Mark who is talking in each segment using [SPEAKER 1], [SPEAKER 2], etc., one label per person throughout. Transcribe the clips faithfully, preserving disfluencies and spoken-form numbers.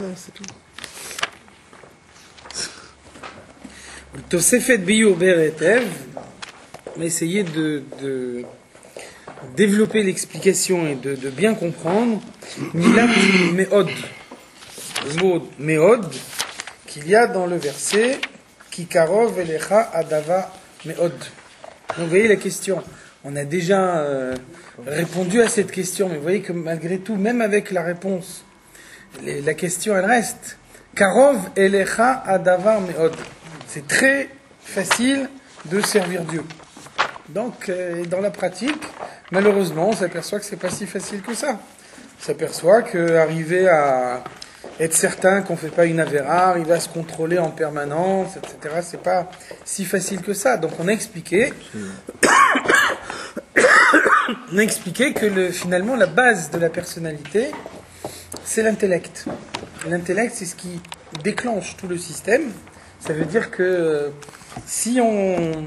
[SPEAKER 1] c'est tout.
[SPEAKER 2] Tosefet Biur Beretev, on va essayer de, de développer l'explication et de, de bien comprendre Milat Meod, le mot Meod qu'il y a dans le verset Kikarov Elecha Adava Meod. Donc vous voyez la question. On a déjà euh, répondu à cette question, mais vous voyez que malgré tout, même avec la réponse, les, la question elle reste. Karov Elecha Adavar Meod. C'est très facile de servir Dieu. Donc, euh, dans la pratique, malheureusement, on s'aperçoit que c'est pas si facile que ça. On s'aperçoit qu'arriver à être certain qu'on fait pas une avéra, arriver à se contrôler en permanence, et cetera, c'est pas si facile que ça. Donc, on a expliqué, on a expliqué que le, finalement, la base de la personnalité, c'est l'intellect. L'intellect, c'est ce qui déclenche tout le système. Ça veut dire que si on,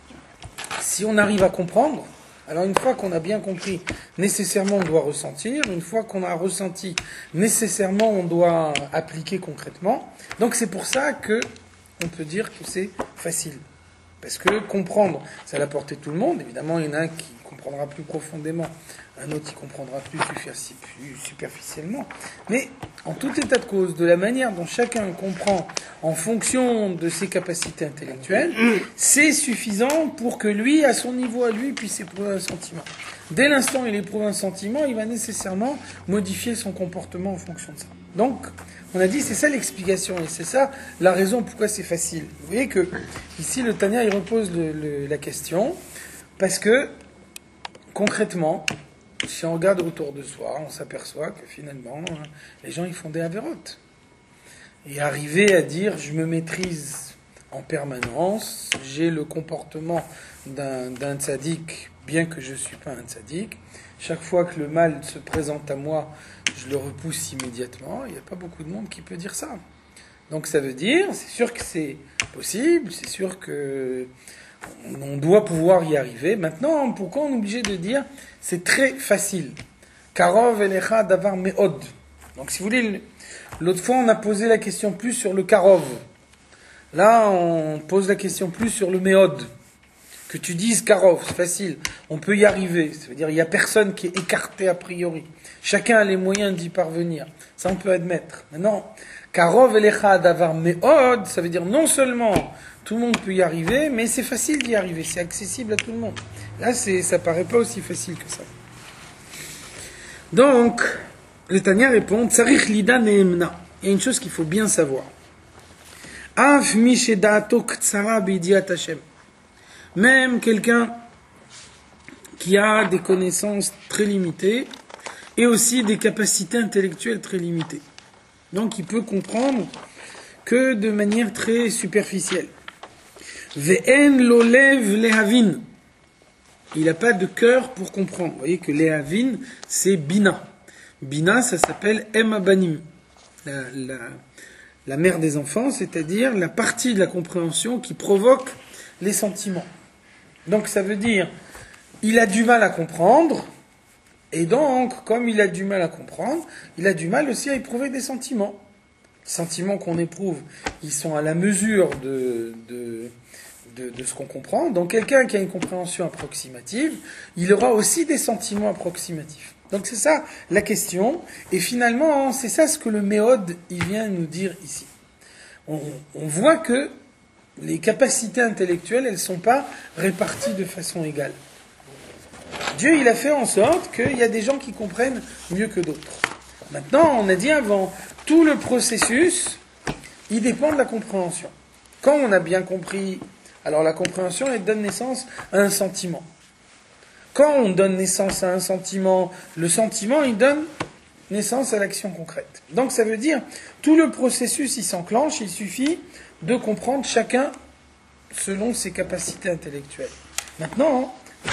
[SPEAKER 2] si on arrive à comprendre, alors une fois qu'on a bien compris, nécessairement on doit ressentir, une fois qu'on a ressenti, nécessairement on doit appliquer concrètement. Donc c'est pour ça que on peut dire que c'est facile. Parce que comprendre, c'est à la portée de tout le monde. Évidemment, il y en a un qui comprendra plus profondément, un autre qui comprendra plus superficiellement. Mais en tout état de cause, de la manière dont chacun comprend en fonction de ses capacités intellectuelles, c'est suffisant pour que lui, à son niveau à lui, puisse éprouver un sentiment. Dès l'instant où il éprouve un sentiment, il va nécessairement modifier son comportement en fonction de ça. Donc, on a dit, c'est ça l'explication, et c'est ça la raison pourquoi c'est facile. Vous voyez que, ici, le Tanya, il repose le, le, la question, parce que, concrètement, si on regarde autour de soi, on s'aperçoit que finalement, les gens, ils font des avérotes. Et arriver à dire, je me maîtrise en permanence, j'ai le comportement d'un, d'un tzaddik, bien que je ne suis pas un tzaddik, chaque fois que le mal se présente à moi, je le repousse immédiatement, il n'y a pas beaucoup de monde qui peut dire ça. Donc ça veut dire, c'est sûr que c'est possible, c'est sûr que on doit pouvoir y arriver. Maintenant, pourquoi on est obligé de dire c'est très facile? Karov elecha davar meod. Donc si vous voulez, l'autre fois on a posé la question plus sur le karov. Là, on pose la question plus sur le meod. Que tu dises karov, c'est facile. On peut y arriver. Ça veut dire il n'y a personne qui est écarté a priori. Chacun a les moyens d'y parvenir. Ça, on peut admettre. Maintenant, karov elecha davar meod, ça veut dire non seulement tout le monde peut y arriver, mais c'est facile d'y arriver. C'est accessible à tout le monde. Là, c'est, ça paraît pas aussi facile que ça. Donc, le Tanya répond, Tsarich lida neemna. Il y a une chose qu'il faut bien savoir. Av mi sheda'ato ktsara b'idiat Hashem. Même quelqu'un qui a des connaissances très limitées et aussi des capacités intellectuelles très limitées. Donc, il peut comprendre que de manière très superficielle. Ve'en lolev lehavin. Il n'a pas de cœur pour comprendre. Vous voyez que lehavin, c'est bina. Bina, ça s'appelle em abanim. La, la, la mère des enfants, c'est-à-dire la partie de la compréhension qui provoque les sentiments. Donc ça veut dire, il a du mal à comprendre, et donc, comme il a du mal à comprendre, il a du mal aussi à éprouver des sentiments. Les sentiments qu'on éprouve, ils sont à la mesure de... de De, de ce qu'on comprend. Donc quelqu'un qui a une compréhension approximative, il aura aussi des sentiments approximatifs. Donc c'est ça la question. Et finalement, c'est ça ce que le Méod il vient nous dire ici. On, on voit que les capacités intellectuelles, elles ne sont pas réparties de façon égale. Dieu, il a fait en sorte qu'il y a des gens qui comprennent mieux que d'autres. Maintenant, on a dit avant, tout le processus, il dépend de la compréhension. Quand on a bien compris, alors la compréhension, elle donne naissance à un sentiment. Quand on donne naissance à un sentiment, le sentiment, il donne naissance à l'action concrète. Donc ça veut dire, tout le processus, il s'enclenche, il suffit de comprendre chacun selon ses capacités intellectuelles. Maintenant,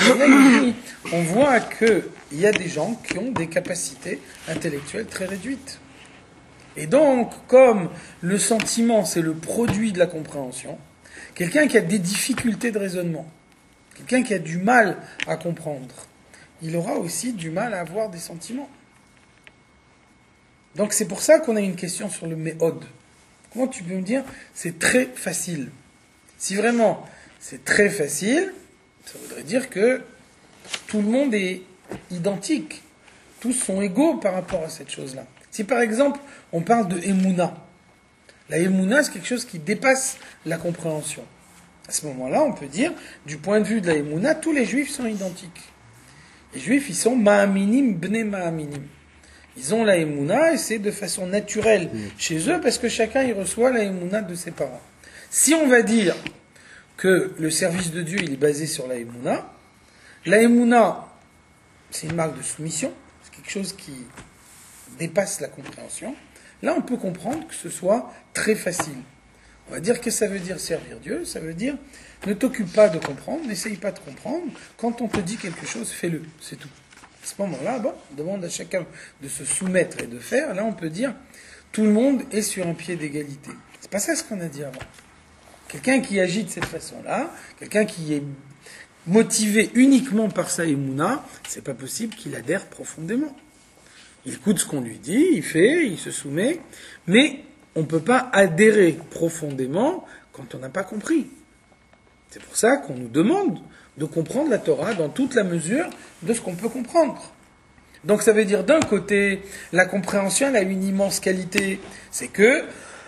[SPEAKER 2] on voit qu'il y a des gens qui ont des capacités intellectuelles très réduites. Et donc, comme le sentiment, c'est le produit de la compréhension, quelqu'un qui a des difficultés de raisonnement, quelqu'un qui a du mal à comprendre, il aura aussi du mal à avoir des sentiments. Donc c'est pour ça qu'on a une question sur le méhod. Comment tu peux me dire c'est très facile? Si vraiment c'est très facile, ça voudrait dire que tout le monde est identique. Tous sont égaux par rapport à cette chose-là. Si par exemple on parle de Emouna, la Emouna c'est quelque chose qui dépasse la compréhension. À ce moment-là, on peut dire, du point de vue de la Emouna, tous les juifs sont identiques. Les juifs, ils sont Ma'aminim, Bnei Ma'aminim. Ils ont la Emouna et c'est de façon naturelle mmh. chez eux parce que chacun y reçoit la Emouna de ses parents. Si on va dire que le service de Dieu il est basé sur la Emouna, la Emouna, c'est une marque de soumission, c'est quelque chose qui dépasse la compréhension. Là, on peut comprendre que ce soit très facile. On va dire que ça veut dire servir Dieu, ça veut dire ne t'occupe pas de comprendre, n'essaye pas de comprendre. Quand on te dit quelque chose, fais-le, c'est tout. À ce moment-là, bon, on demande à chacun de se soumettre et de faire. Là, on peut dire tout le monde est sur un pied d'égalité. C'est pas ça ce qu'on a dit avant. Quelqu'un qui agit de cette façon-là, quelqu'un qui est motivé uniquement par sa émouna, c'est pas possible qu'il adhère profondément. Il écoute ce qu'on lui dit, il fait, il se soumet, mais on ne peut pas adhérer profondément quand on n'a pas compris. C'est pour ça qu'on nous demande de comprendre la Torah dans toute la mesure de ce qu'on peut comprendre. Donc ça veut dire d'un côté, la compréhension elle a une immense qualité, c'est que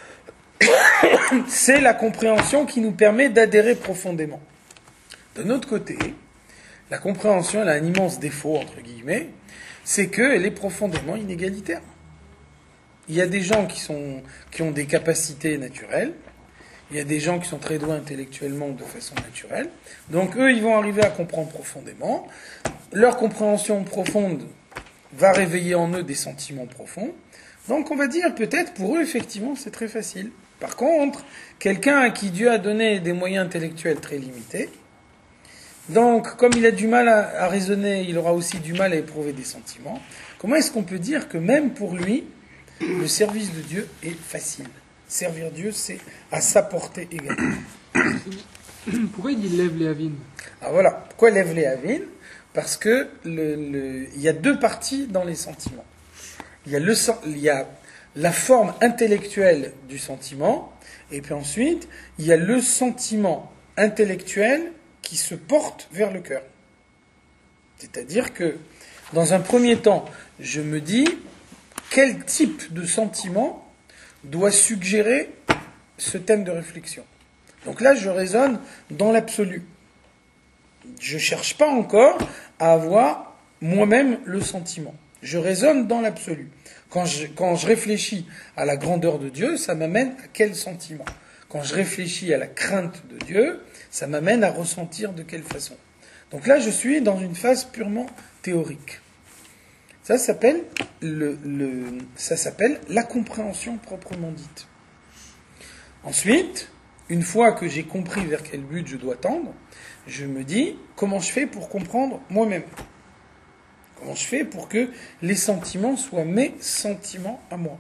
[SPEAKER 2] c'est la compréhension qui nous permet d'adhérer profondément. D'un autre côté, la compréhension elle a un immense défaut, entre guillemets, c'est qu'elle est profondément inégalitaire. Il y a des gens qui, sont, qui ont des capacités naturelles, il y a des gens qui sont très doués intellectuellement de façon naturelle, donc eux, ils vont arriver à comprendre profondément, leur compréhension profonde va réveiller en eux des sentiments profonds, donc on va dire peut-être pour eux, effectivement, c'est très facile. Par contre, quelqu'un à qui Dieu a donné des moyens intellectuels très limités, donc comme il a du mal à, à raisonner, il aura aussi du mal à éprouver des sentiments, comment est-ce qu'on peut dire que même pour lui, le service de Dieu est facile. Servir Dieu, c'est à sa portée également.
[SPEAKER 1] Pourquoi il dit lève les avines?
[SPEAKER 2] Ah voilà, pourquoi lève les avines? Parce que le, le, il y a deux parties dans les sentiments. Il y a, le, il y a la forme intellectuelle du sentiment, et puis ensuite, il y a le sentiment intellectuel qui se porte vers le cœur. C'est-à-dire que, dans un premier temps, je me dis quel type de sentiment doit suggérer ce thème de réflexion. Donc là, je raisonne dans l'absolu. Je ne cherche pas encore à avoir moi-même le sentiment. Je raisonne dans l'absolu. Quand je, quand je réfléchis à la grandeur de Dieu, ça m'amène à quel sentiment? Quand je réfléchis à la crainte de Dieu, ça m'amène à ressentir de quelle façon? Donc là, je suis dans une phase purement théorique. Ça s'appelle, le, le, ça s'appelle la compréhension proprement dite. Ensuite, une fois que j'ai compris vers quel but je dois tendre, je me dis comment je fais pour comprendre moi-même. Comment je fais pour que les sentiments soient mes sentiments à moi.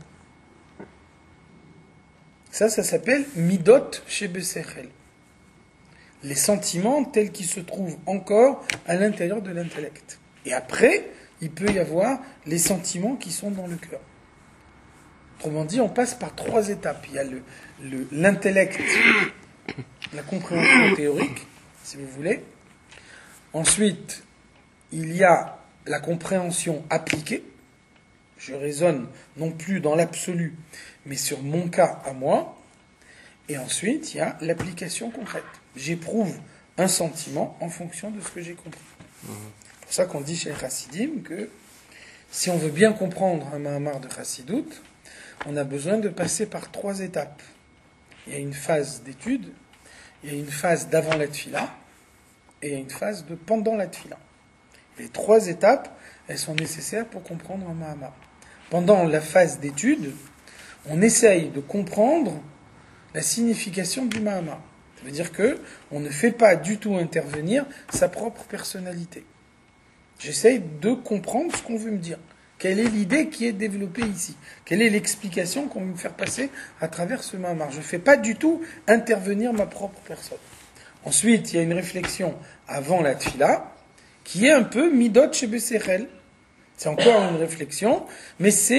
[SPEAKER 2] Ça, ça s'appelle midot shebesechel. Les sentiments tels qu'ils se trouvent encore à l'intérieur de l'intellect. Et après, il peut y avoir les sentiments qui sont dans le cœur. Autrement dit, on passe par trois étapes. Il y a le, le, l'intellect, la compréhension théorique, si vous voulez. Ensuite, il y a la compréhension appliquée. Je raisonne non plus dans l'absolu, mais sur mon cas à moi. Et ensuite, il y a l'application concrète. J'éprouve un sentiment en fonction de ce que j'ai compris. Mmh. C'est pour ça qu'on dit chez les Chassidim que si on veut bien comprendre un Mahamar de Chassidout, on a besoin de passer par trois étapes. Il y a une phase d'étude, il y a une phase d'avant la tfila, et il y a une phase de pendant la tfila. Les trois étapes, elles sont nécessaires pour comprendre un Mahamar. Pendant la phase d'étude, on essaye de comprendre la signification du Mahamar. Ça veut dire que on ne fait pas du tout intervenir sa propre personnalité. J'essaye de comprendre ce qu'on veut me dire. Quelle est l'idée qui est développée ici? Quelle est l'explication qu'on veut me faire passer à travers ce Mahamar? Je ne fais pas du tout intervenir ma propre personne. Ensuite, il y a une réflexion avant la tfila, qui est un peu midot shebesechel. C'est encore une réflexion, mais c'est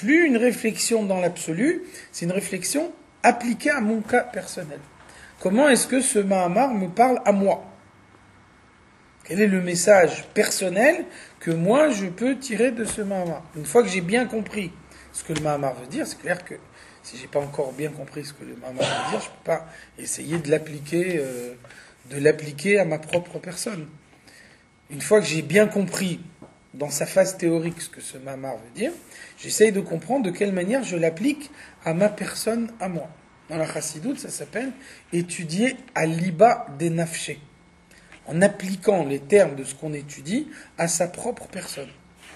[SPEAKER 2] plus une réflexion dans l'absolu, c'est une réflexion appliquée à mon cas personnel. Comment est-ce que ce Mahamar me parle à moi? Quel est le message personnel que moi je peux tirer de ce Mahamar? Une fois que j'ai bien compris ce que le Mahamar veut dire, c'est clair que si j'ai pas encore bien compris ce que le Mahamar veut dire, je peux pas essayer de l'appliquer, euh, de l'appliquer à ma propre personne. Une fois que j'ai bien compris dans sa phase théorique ce que ce Mahamar veut dire, j'essaye de comprendre de quelle manière je l'applique à ma personne, à moi. Dans la Chassidoute, ça s'appelle étudier à l'iba des nafshé, en appliquant les termes de ce qu'on étudie à sa propre personne.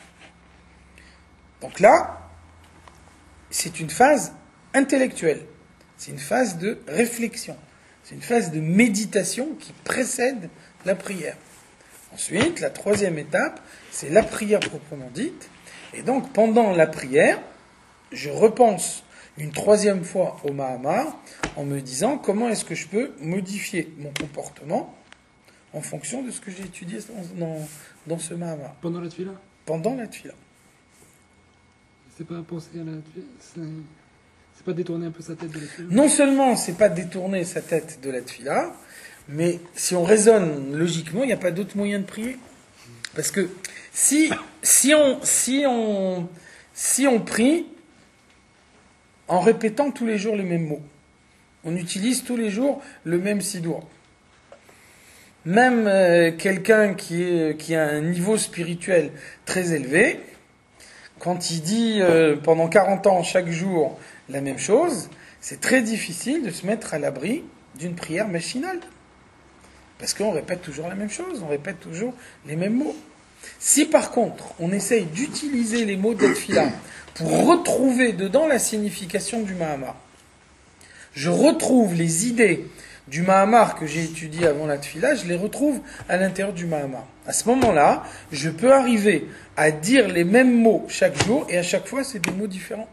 [SPEAKER 2] Donc là, c'est une phase intellectuelle, c'est une phase de réflexion, c'est une phase de méditation qui précède la prière. Ensuite, la troisième étape, c'est la prière proprement dite. Et donc, pendant la prière, je repense une troisième fois au Mahamar en me disant comment est-ce que je peux modifier mon comportement en fonction de ce que j'ai étudié dans, dans, dans ce Mahamar.
[SPEAKER 1] Pendant la tefila?
[SPEAKER 2] Pendant la tefila.
[SPEAKER 1] C'est pas penser à la tefila, c'est... c'est pas détourner un peu sa tête de la tefila?
[SPEAKER 2] Non seulement c'est pas détourner sa tête de la tefila, mais si on raisonne logiquement, il n'y a pas d'autre moyen de prier. Parce que si, si, on, si, on, si on prie en répétant tous les jours les mêmes mots, on utilise tous les jours le même sidour. Même euh, quelqu'un qui, est, qui a un niveau spirituel très élevé, quand il dit euh, pendant quarante ans chaque jour la même chose, c'est très difficile de se mettre à l'abri d'une prière machinale. Parce qu'on répète toujours la même chose, on répète toujours les mêmes mots. Si par contre, on essaye d'utiliser les mots de la tefila pour retrouver dedans la signification du Mahamar, je retrouve les idées du Mahamar que j'ai étudié avant la tefila, je les retrouve à l'intérieur du Mahamar. À ce moment-là, je peux arriver à dire les mêmes mots chaque jour, et à chaque fois, c'est des mots différents.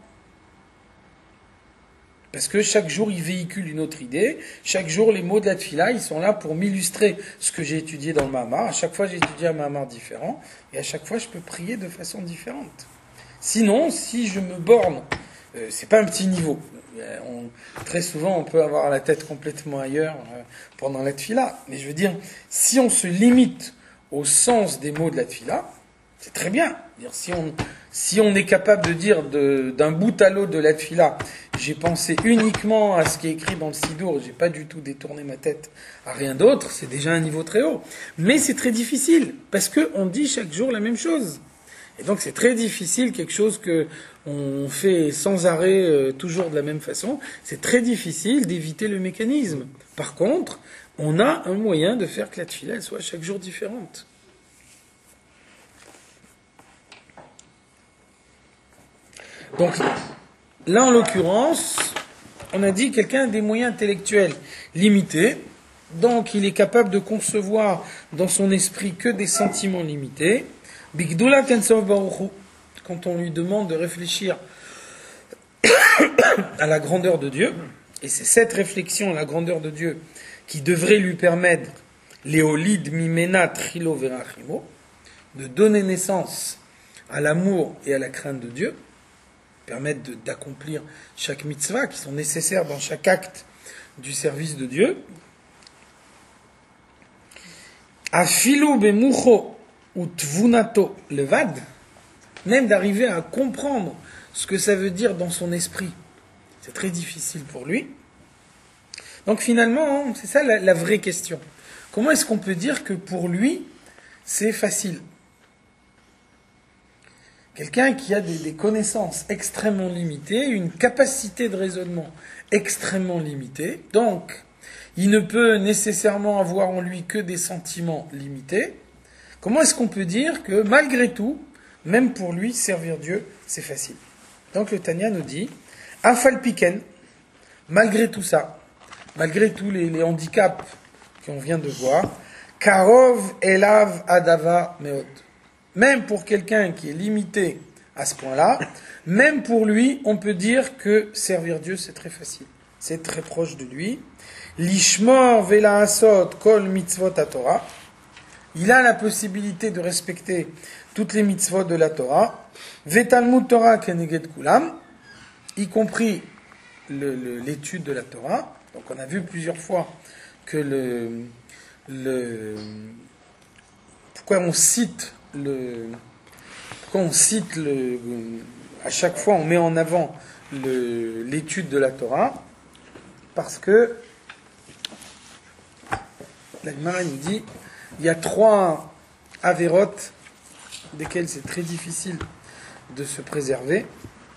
[SPEAKER 2] Parce que chaque jour, il véhicule une autre idée. Chaque jour, les mots de la tefila, ils sont là pour m'illustrer ce que j'ai étudié dans le Mahamar. À chaque fois, j'ai étudié un Mahamar différent. Et à chaque fois, je peux prier de façon différente. Sinon, si je me borne, euh, c'est pas un petit niveau. Euh, on, très souvent, on peut avoir la tête complètement ailleurs euh, pendant la tefila. Mais je veux dire, si on se limite au sens des mots de la tefila, c'est très bien. Dire, si on, si on est capable de dire de, d'un bout à l'autre de la tefila, j'ai pensé uniquement à ce qui est écrit dans le sidour, j'ai pas du tout détourné ma tête à rien d'autre, c'est déjà un niveau très haut. Mais c'est très difficile, parce qu'on dit chaque jour la même chose. Et donc c'est très difficile, quelque chose que on fait sans arrêt, euh, toujours de la même façon, c'est très difficile d'éviter le mécanisme. Par contre, on a un moyen de faire que la tefila elle soit chaque jour différente. Donc, là, en l'occurrence, on a dit quelqu'un a des moyens intellectuels limités, donc il est capable de concevoir dans son esprit que des sentiments limités. Bigdula Tensov Baruchu, quand on lui demande de réfléchir à la grandeur de Dieu, et c'est cette réflexion à la grandeur de Dieu qui devrait lui permettre, Léolid Mimena Trilo Verachimo, de donner naissance à l'amour et à la crainte de Dieu, permettre de, d'accomplir chaque mitzvah qui sont nécessaires dans chaque acte du service de Dieu. Afilu bemucho ou tvunato levad, même d'arriver à comprendre ce que ça veut dire dans son esprit, c'est très difficile pour lui. Donc finalement, c'est ça la, la vraie question. Comment est-ce qu'on peut dire que pour lui, c'est facile ? Quelqu'un qui a des, des connaissances extrêmement limitées, une capacité de raisonnement extrêmement limitée, donc il ne peut nécessairement avoir en lui que des sentiments limités. Comment est-ce qu'on peut dire que malgré tout, même pour lui, servir Dieu, c'est facile ? Donc le Tanya nous dit, Afal Piken, malgré tout ça, malgré tous les, les handicaps qu'on vient de voir, Karov Elav Adava Meot. Même pour quelqu'un qui est limité à ce point-là, même pour lui, on peut dire que servir Dieu, c'est très facile. C'est très proche de lui. Lishmor velaasot kol mitzvot Torah. Il a la possibilité de respecter toutes les mitzvot de la Torah, Vetalmud Torah keneged kulam, y compris le, le, l'étude de la Torah. Donc on a vu plusieurs fois que le, le pourquoi on cite le pourquoi on cite le à chaque fois on met en avant le, l'étude de la Torah, parce que la Gemara nous dit il y a trois avérotes desquelles c'est très difficile de se préserver,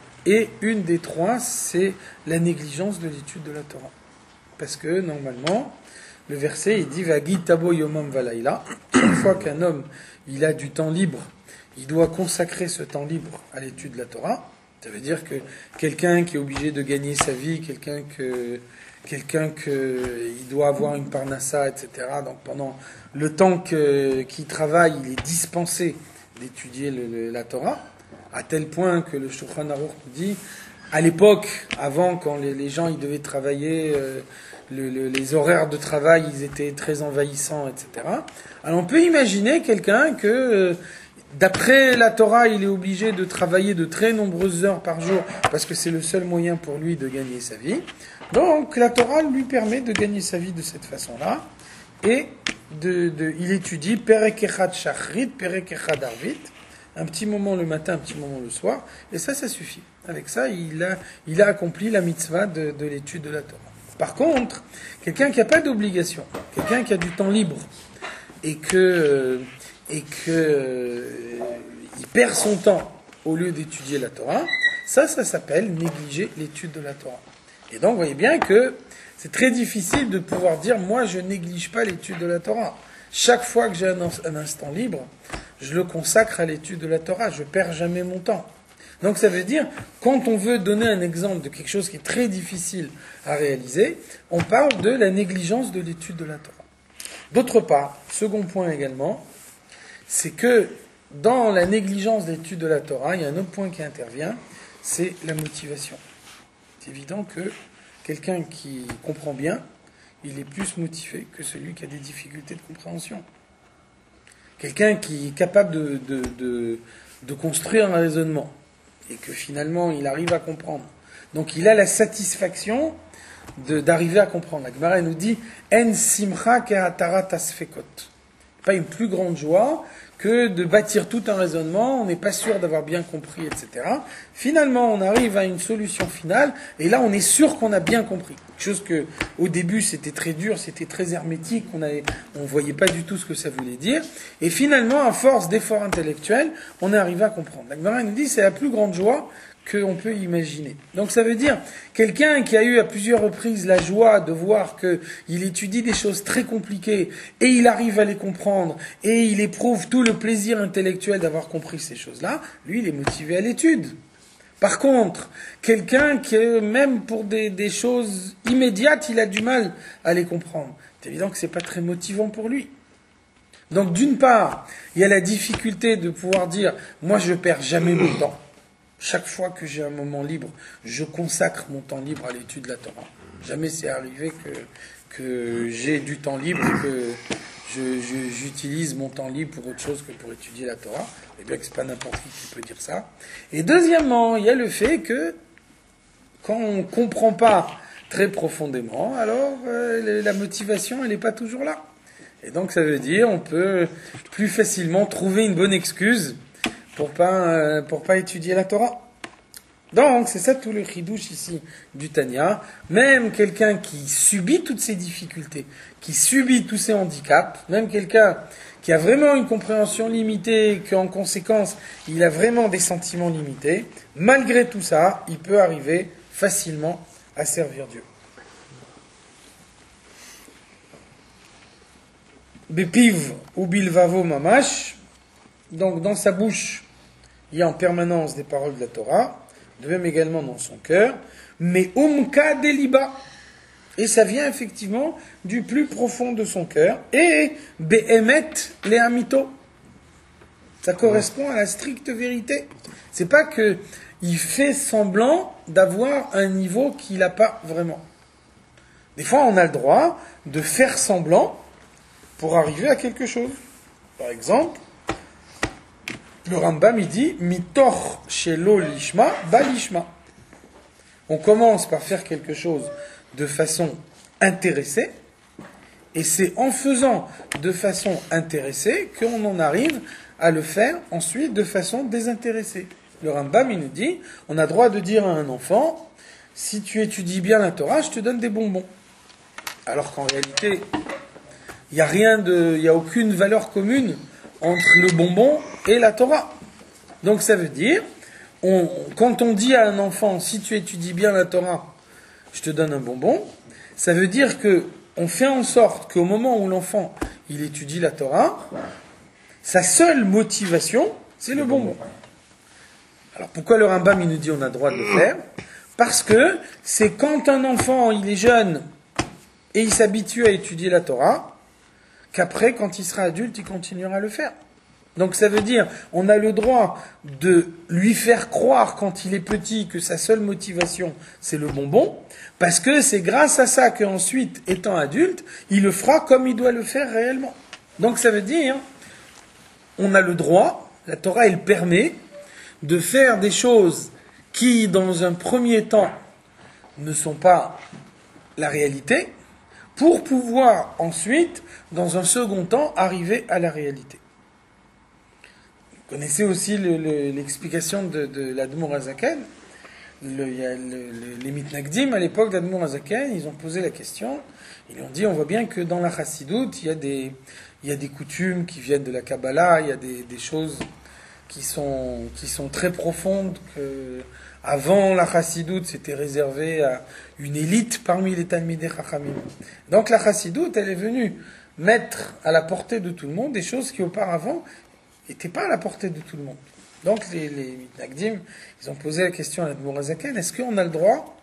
[SPEAKER 2] et une des trois, c'est la négligence de l'étude de la Torah. Parce que normalement, le verset il dit Vagi tabo yomam valaila. Chaque fois qu'un homme il a du temps libre, il doit consacrer ce temps libre à l'étude de la Torah. Ça veut dire que quelqu'un qui est obligé de gagner sa vie, quelqu'un que quelqu'un que il doit avoir une parnassa, et cetera. Donc pendant le temps que, qu'il travaille, il est dispensé d'étudier le, le, la Torah, à tel point que le Shulchan Aruch dit, à l'époque, avant, quand les, les gens ils devaient travailler, euh, le, le, les horaires de travail ils étaient très envahissants, et cetera. Alors on peut imaginer quelqu'un que, euh, d'après la Torah, il est obligé de travailler de très nombreuses heures par jour, parce que c'est le seul moyen pour lui de gagner sa vie. Donc la Torah lui permet de gagner sa vie de cette façon-là, et de, de, il étudie Perek Echad Shachrit, Perek Echad Arvit, un petit moment le matin, un petit moment le soir, et ça, ça suffit. Avec ça, il a, il a accompli la mitzvah de, de l'étude de la Torah. Par contre, quelqu'un qui n'a pas d'obligation, quelqu'un qui a du temps libre, et que, et que euh, il perd son temps au lieu d'étudier la Torah, ça, ça s'appelle négliger l'étude de la Torah. Et donc, vous voyez bien que c'est très difficile de pouvoir dire, moi, je néglige pas l'étude de la Torah. Chaque fois que j'ai un, un instant libre, je le consacre à l'étude de la Torah. Je perds jamais mon temps. Donc, ça veut dire, quand on veut donner un exemple de quelque chose qui est très difficile à réaliser, on parle de la négligence de l'étude de la Torah. D'autre part, second point également, c'est que dans la négligence de l'étude de la Torah, il y a un autre point qui intervient, c'est la motivation. C'est évident que quelqu'un qui comprend bien, il est plus motivé que celui qui a des difficultés de compréhension. Quelqu'un qui est capable de, de, de, de construire un raisonnement et que finalement il arrive à comprendre. Donc il a la satisfaction de, d'arriver à comprendre. La Gemara nous dit En simcha ke'atara tasfekot. Pas une plus grande joie que de bâtir tout un raisonnement, on n'est pas sûr d'avoir bien compris, et cetera. Finalement, on arrive à une solution finale, et là, on est sûr qu'on a bien compris. Chose que, au début, c'était très dur, c'était très hermétique, on avait, on voyait pas du tout ce que ça voulait dire, et finalement, à force d'efforts intellectuels, on est arrivé à comprendre. La Gemara nous dit, c'est la plus grande joie qu'on peut imaginer. Donc ça veut dire, quelqu'un qui a eu à plusieurs reprises la joie de voir qu'il étudie des choses très compliquées, et il arrive à les comprendre, et il éprouve tout le plaisir intellectuel d'avoir compris ces choses-là, lui, il est motivé à l'étude. Par contre, quelqu'un qui, même pour des, des choses immédiates, il a du mal à les comprendre. C'est évident que c'est pas très motivant pour lui. Donc d'une part, il y a la difficulté de pouvoir dire, moi je perds jamais mon temps. Chaque fois que j'ai un moment libre, je consacre mon temps libre à l'étude de la Torah. Jamais c'est arrivé que, que j'ai du temps libre et que je, je, j'utilise mon temps libre pour autre chose que pour étudier la Torah. Et bien que c'est pas n'importe qui qui peut dire ça. Et deuxièmement, il y a le fait que quand on comprend pas très profondément, alors euh, la motivation elle n'est pas toujours là. Et donc ça veut dire on peut plus facilement trouver une bonne excuse pour pas euh, pour pas étudier la Torah. Donc c'est ça tout le chidouche ici du Tanya. Même quelqu'un qui subit toutes ces difficultés, qui subit tous ces handicaps, même quelqu'un qui a vraiment une compréhension limitée, qu'en conséquence il a vraiment des sentiments limités, malgré tout ça, il peut arriver facilement à servir Dieu. Bepiv ou bilvavo mamash, donc dans sa bouche, il y a en permanence des paroles de la Torah, de même également dans son cœur, mais umka deliba, et ça vient effectivement du plus profond de son cœur, et behemet lehamito, ça correspond à la stricte vérité. C'est pas que il fait semblant d'avoir un niveau qu'il n'a pas vraiment. Des fois, on a le droit de faire semblant pour arriver à quelque chose. Par exemple, Le Rambam, il dit, mitor shelo lishma, balishma. On commence par faire quelque chose de façon intéressée, et c'est en faisant de façon intéressée qu'on en arrive à le faire ensuite de façon désintéressée. Le Rambam, il nous dit, on a droit de dire à un enfant, si tu étudies bien la Torah, je te donne des bonbons. Alors qu'en réalité, il n'y a rien de, il n'y a aucune valeur commune entre le bonbon et la Torah. Donc ça veut dire, on, quand on dit à un enfant, si tu étudies bien la Torah, je te donne un bonbon, ça veut dire que on fait en sorte qu'au moment où l'enfant il étudie la Torah, sa seule motivation, c'est le bonbon. Alors pourquoi le Rambam il nous dit on a le droit de le faire? Parce que c'est quand un enfant il est jeune et il s'habitue à étudier la Torah, qu'après, quand il sera adulte, il continuera à le faire. Donc ça veut dire, on a le droit de lui faire croire quand il est petit que sa seule motivation, c'est le bonbon, parce que c'est grâce à ça qu'ensuite, étant adulte, il le fera comme il doit le faire réellement. Donc ça veut dire, on a le droit, la Torah, elle permet de faire des choses qui, dans un premier temps, ne sont pas la réalité, pour pouvoir ensuite, dans un second temps, arriver à la réalité. Vous connaissez aussi le, le, l'explication de, de l'Admour Hazaken. Le, il y a le, le, les Mitnagdim, à l'époque d'Admour Hazaken, ils ont posé la question. Ils ont dit, on voit bien que dans la Chassidoute, il y a des, il y a des coutumes qui viennent de la Kabbalah, il y a des, des choses qui sont, qui sont très profondes, que avant la Chassidoute, c'était réservé à une élite parmi les Talmidei Chachamim. Donc la Chassidoute, elle est venue mettre à la portée de tout le monde des choses qui auparavant n'étaient pas à la portée de tout le monde. Donc les, les Mitnagdim, ils ont posé la question à l'Admour Hazaken, est-ce qu'on a le droit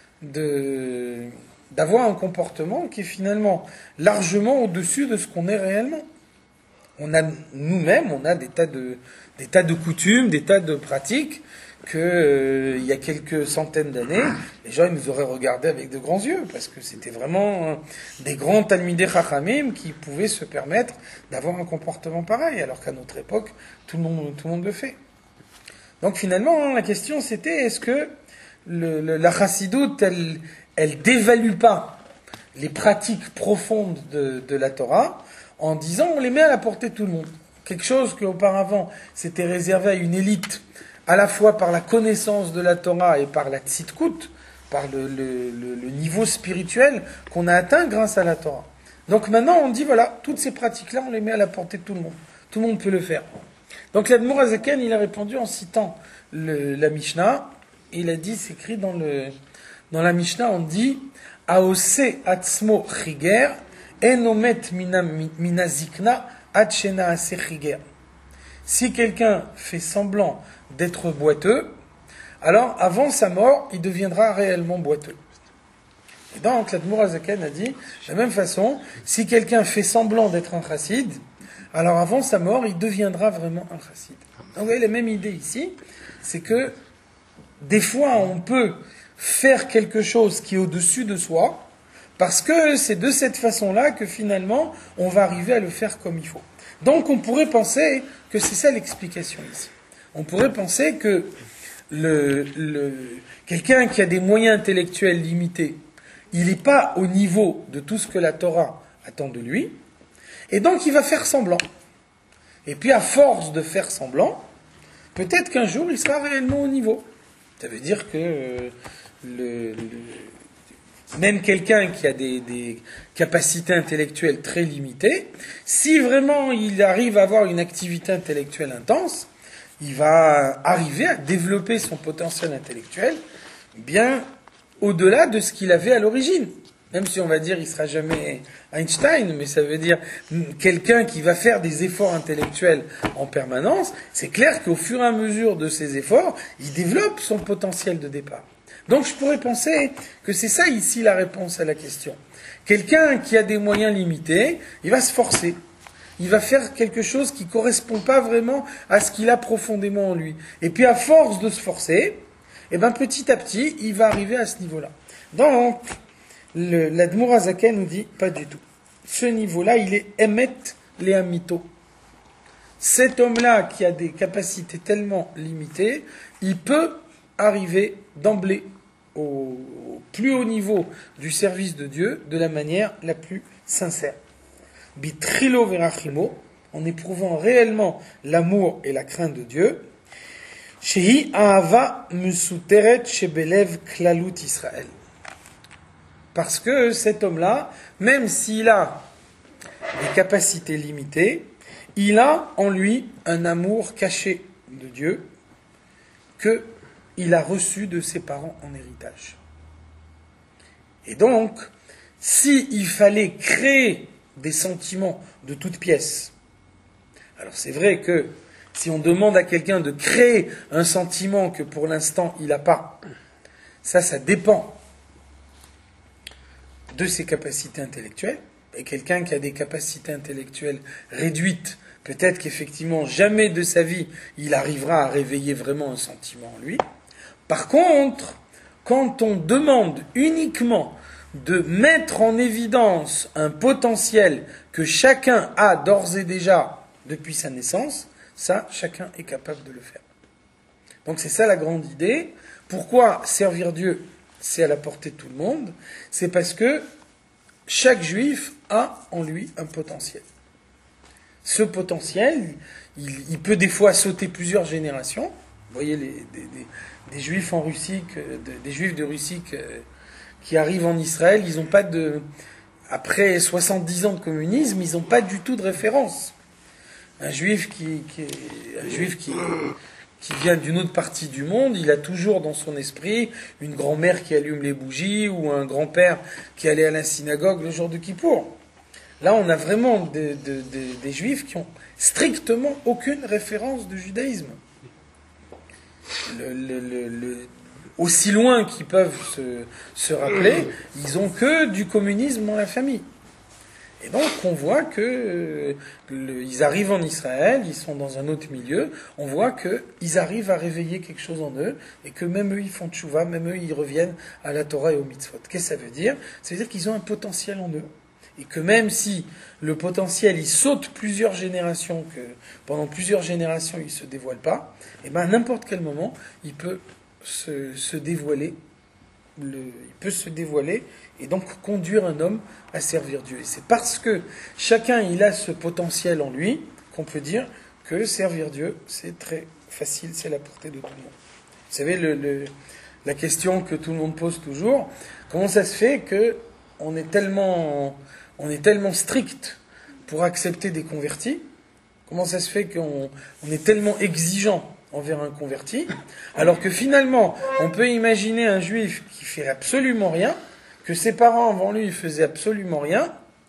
[SPEAKER 2] de, d'avoir un comportement qui est finalement largement au-dessus de ce qu'on est réellement? On a nous-mêmes, on a des tas de, des tas de coutumes, des tas de pratiques que euh, il y a quelques centaines d'années, les gens ils nous auraient regardé avec de grands yeux, parce que c'était vraiment euh, des grands Talmidei Chachamim qui pouvaient se permettre d'avoir un comportement pareil, alors qu'à notre époque, tout le monde, tout le monde le fait. Donc finalement, la question c'était, est-ce que le, le, la Chassidoute, elle, elle dévalue pas les pratiques profondes de, de la Torah, en disant on les met à la portée de tout le monde. Quelque chose qu'auparavant, c'était réservé à une élite, à la fois par la connaissance de la Torah et par la tzidkut, par le, le, le, le niveau spirituel qu'on a atteint grâce à la Torah. Donc maintenant, on dit, voilà, toutes ces pratiques-là, on les met à la portée de tout le monde. Tout le monde peut le faire. Donc l'Admour Hazaken, il a répondu en citant le, la Mishnah, et il a dit, c'est écrit dans, le, dans la Mishnah, on dit, « Aose atzmo chiger, enomet mina zikna, ad shena ase chiger » Si quelqu'un fait semblant d'être boiteux, alors avant sa mort, il deviendra réellement boiteux. Et donc, l'Admour Hazaken a dit, de la même façon, si quelqu'un fait semblant d'être un chassid, alors avant sa mort, il deviendra vraiment un chassid. Donc, vous voyez, la même idée ici, c'est que des fois, on peut faire quelque chose qui est au-dessus de soi, parce que c'est de cette façon-là que finalement, on va arriver à le faire comme il faut. Donc on pourrait penser que c'est ça l'explication ici. On pourrait penser que le, le, quelqu'un qui a des moyens intellectuels limités, il n'est pas au niveau de tout ce que la Torah attend de lui, et donc il va faire semblant. Et puis à force de faire semblant, peut-être qu'un jour il sera réellement au niveau. Ça veut dire que euh, le, le même quelqu'un qui a des, des capacités intellectuelles très limitées, si vraiment il arrive à avoir une activité intellectuelle intense, il va arriver à développer son potentiel intellectuel bien au-delà de ce qu'il avait à l'origine. Même si on va dire qu'il ne sera jamais Einstein, mais ça veut dire quelqu'un qui va faire des efforts intellectuels en permanence, c'est clair qu'au fur et à mesure de ses efforts, il développe son potentiel de départ. Donc je pourrais penser que c'est ça ici la réponse à la question. Quelqu'un qui a des moyens limités, il va se forcer. Il va faire quelque chose qui ne correspond pas vraiment à ce qu'il a profondément en lui. Et puis à force de se forcer, eh ben, petit à petit, il va arriver à ce niveau-là. Donc, le, l'Admour Hazaken nous dit, pas du tout. Ce niveau-là, il est émet les amito. cet homme-là qui a des capacités tellement limitées, il peut arriver d'emblée au, au plus haut niveau du service de Dieu de la manière la plus sincère. Bitrilo verachimo, en éprouvant réellement l'amour et la crainte de Dieu. Shehi ahava musuteret shebelev klalut Israël. Parce que cet homme-là, même s'il a des capacités limitées, il a en lui un amour caché de Dieu qu'il a reçu de ses parents en héritage. Et donc, s'il fallait créer des sentiments de toutes pièces, alors c'est vrai que si on demande à quelqu'un de créer un sentiment que pour l'instant il n'a pas, ça, ça dépend de ses capacités intellectuelles. Et quelqu'un qui a des capacités intellectuelles réduites, peut-être qu'effectivement jamais de sa vie il arrivera à réveiller vraiment un sentiment en lui. Par contre, quand on demande uniquement de mettre en évidence un potentiel que chacun a d'ores et déjà depuis sa naissance, ça, chacun est capable de le faire. Donc c'est ça la grande idée. Pourquoi servir Dieu, c'est à la portée de tout le monde? C'est parce que chaque juif a en lui un potentiel. Ce potentiel, il, il peut des fois sauter plusieurs générations. Vous voyez les, des, des, des juifs en Russie, que, de, des juifs de Russie que, qui arrivent en Israël, ils n'ont pas de, après soixante-dix ans de communisme, ils n'ont pas du tout de référence. Un juif qui, qui, un juif qui, qui vient d'une autre partie du monde, il a toujours dans son esprit une grand-mère qui allume les bougies ou un grand-père qui allait à la synagogue le jour de Kippour. Là, on a vraiment des, des, des, des juifs qui ont strictement aucune référence de judaïsme. Le, le, le, le, aussi loin qu'ils peuvent se, se rappeler, ils ont que du communisme dans la famille. Et donc, on voit que euh, le, ils arrivent en Israël, ils sont dans un autre milieu, on voit qu'ils arrivent à réveiller quelque chose en eux, et que même eux, ils font tchouva, même eux, ils reviennent à la Torah et au mitzvot. Qu'est-ce que ça veut dire? Ça veut dire qu'ils ont un potentiel en eux. Et que même si le potentiel, il saute plusieurs générations, que pendant plusieurs générations, il ne se dévoile pas, et ben à n'importe quel moment, il peut se, se dévoiler, le, il peut se dévoiler, et donc conduire un homme à servir Dieu. Et c'est parce que chacun il a ce potentiel en lui qu'on peut dire que servir Dieu, c'est très facile, c'est à la portée de tout le monde. Vous savez, le, le, la question que tout le monde pose toujours, comment ça se fait que on est tellement, on est tellement strict pour accepter des convertis? Comment ça se fait qu'on on est tellement exigeant envers un converti, alors que finalement, on peut imaginer un juif qui fait absolument rien, que ses parents avant lui faisaient absolument rien,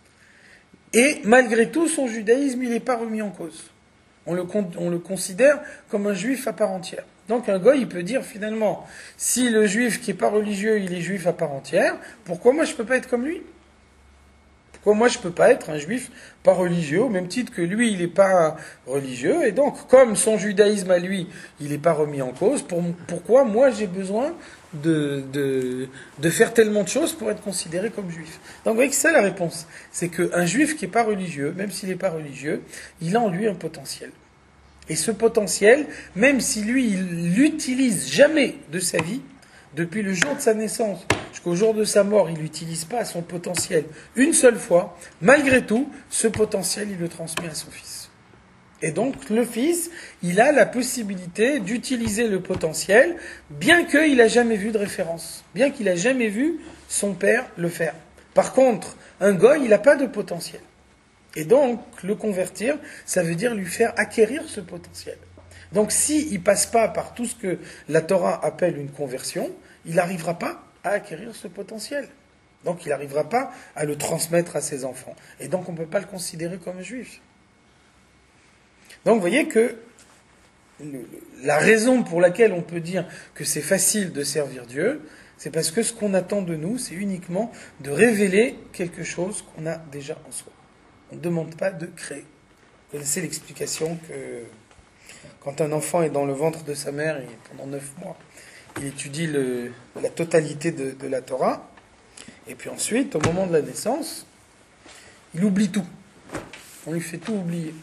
[SPEAKER 2] et malgré tout, son judaïsme, il n'est pas remis en cause. On le, on le considère comme un juif à part entière. Donc un goy, il peut dire finalement, si le juif qui n'est pas religieux, il est juif à part entière, pourquoi moi je ne peux pas être comme lui? Pourquoi moi je ne peux pas être un juif pas religieux, au même titre que lui, il n'est pas religieux, et donc comme son judaïsme à lui, il n'est pas remis en cause, pour, pourquoi moi j'ai besoin de, de, de faire tellement de choses pour être considéré comme juif? Donc vous voyez que c'est ça la réponse. C'est qu'un juif qui n'est pas religieux, même s'il n'est pas religieux, il a en lui un potentiel. Et ce potentiel, même si lui, il l'utilise jamais de sa vie, depuis le jour de sa naissance jusqu'au jour de sa mort, il n'utilise pas son potentiel une seule fois, malgré tout, ce potentiel, il le transmet à son fils. Et donc, le fils, il a la possibilité d'utiliser le potentiel, bien qu'il n'a jamais vu de référence, bien qu'il n'a jamais vu son père le faire. Par contre, un goy, il n'a pas de potentiel. Et donc, le convertir, ça veut dire lui faire acquérir ce potentiel. Donc, s'il ne passe pas par tout ce que la Torah appelle une conversion, il n'arrivera pas à acquérir ce potentiel. Donc, il n'arrivera pas à le transmettre à ses enfants. Et donc, on ne peut pas le considérer comme un juif. Donc, vous voyez que le, la raison pour laquelle on peut dire que c'est facile de servir Dieu, c'est parce que ce qu'on attend de nous, c'est uniquement de révéler quelque chose qu'on a déjà en soi. On ne demande pas de créer. Vous connaissez l'explication que quand un enfant est dans le ventre de sa mère et pendant neuf mois, il étudie le, la totalité de, de la Torah, et puis ensuite, au moment de la naissance, il oublie tout. On lui fait tout oublier.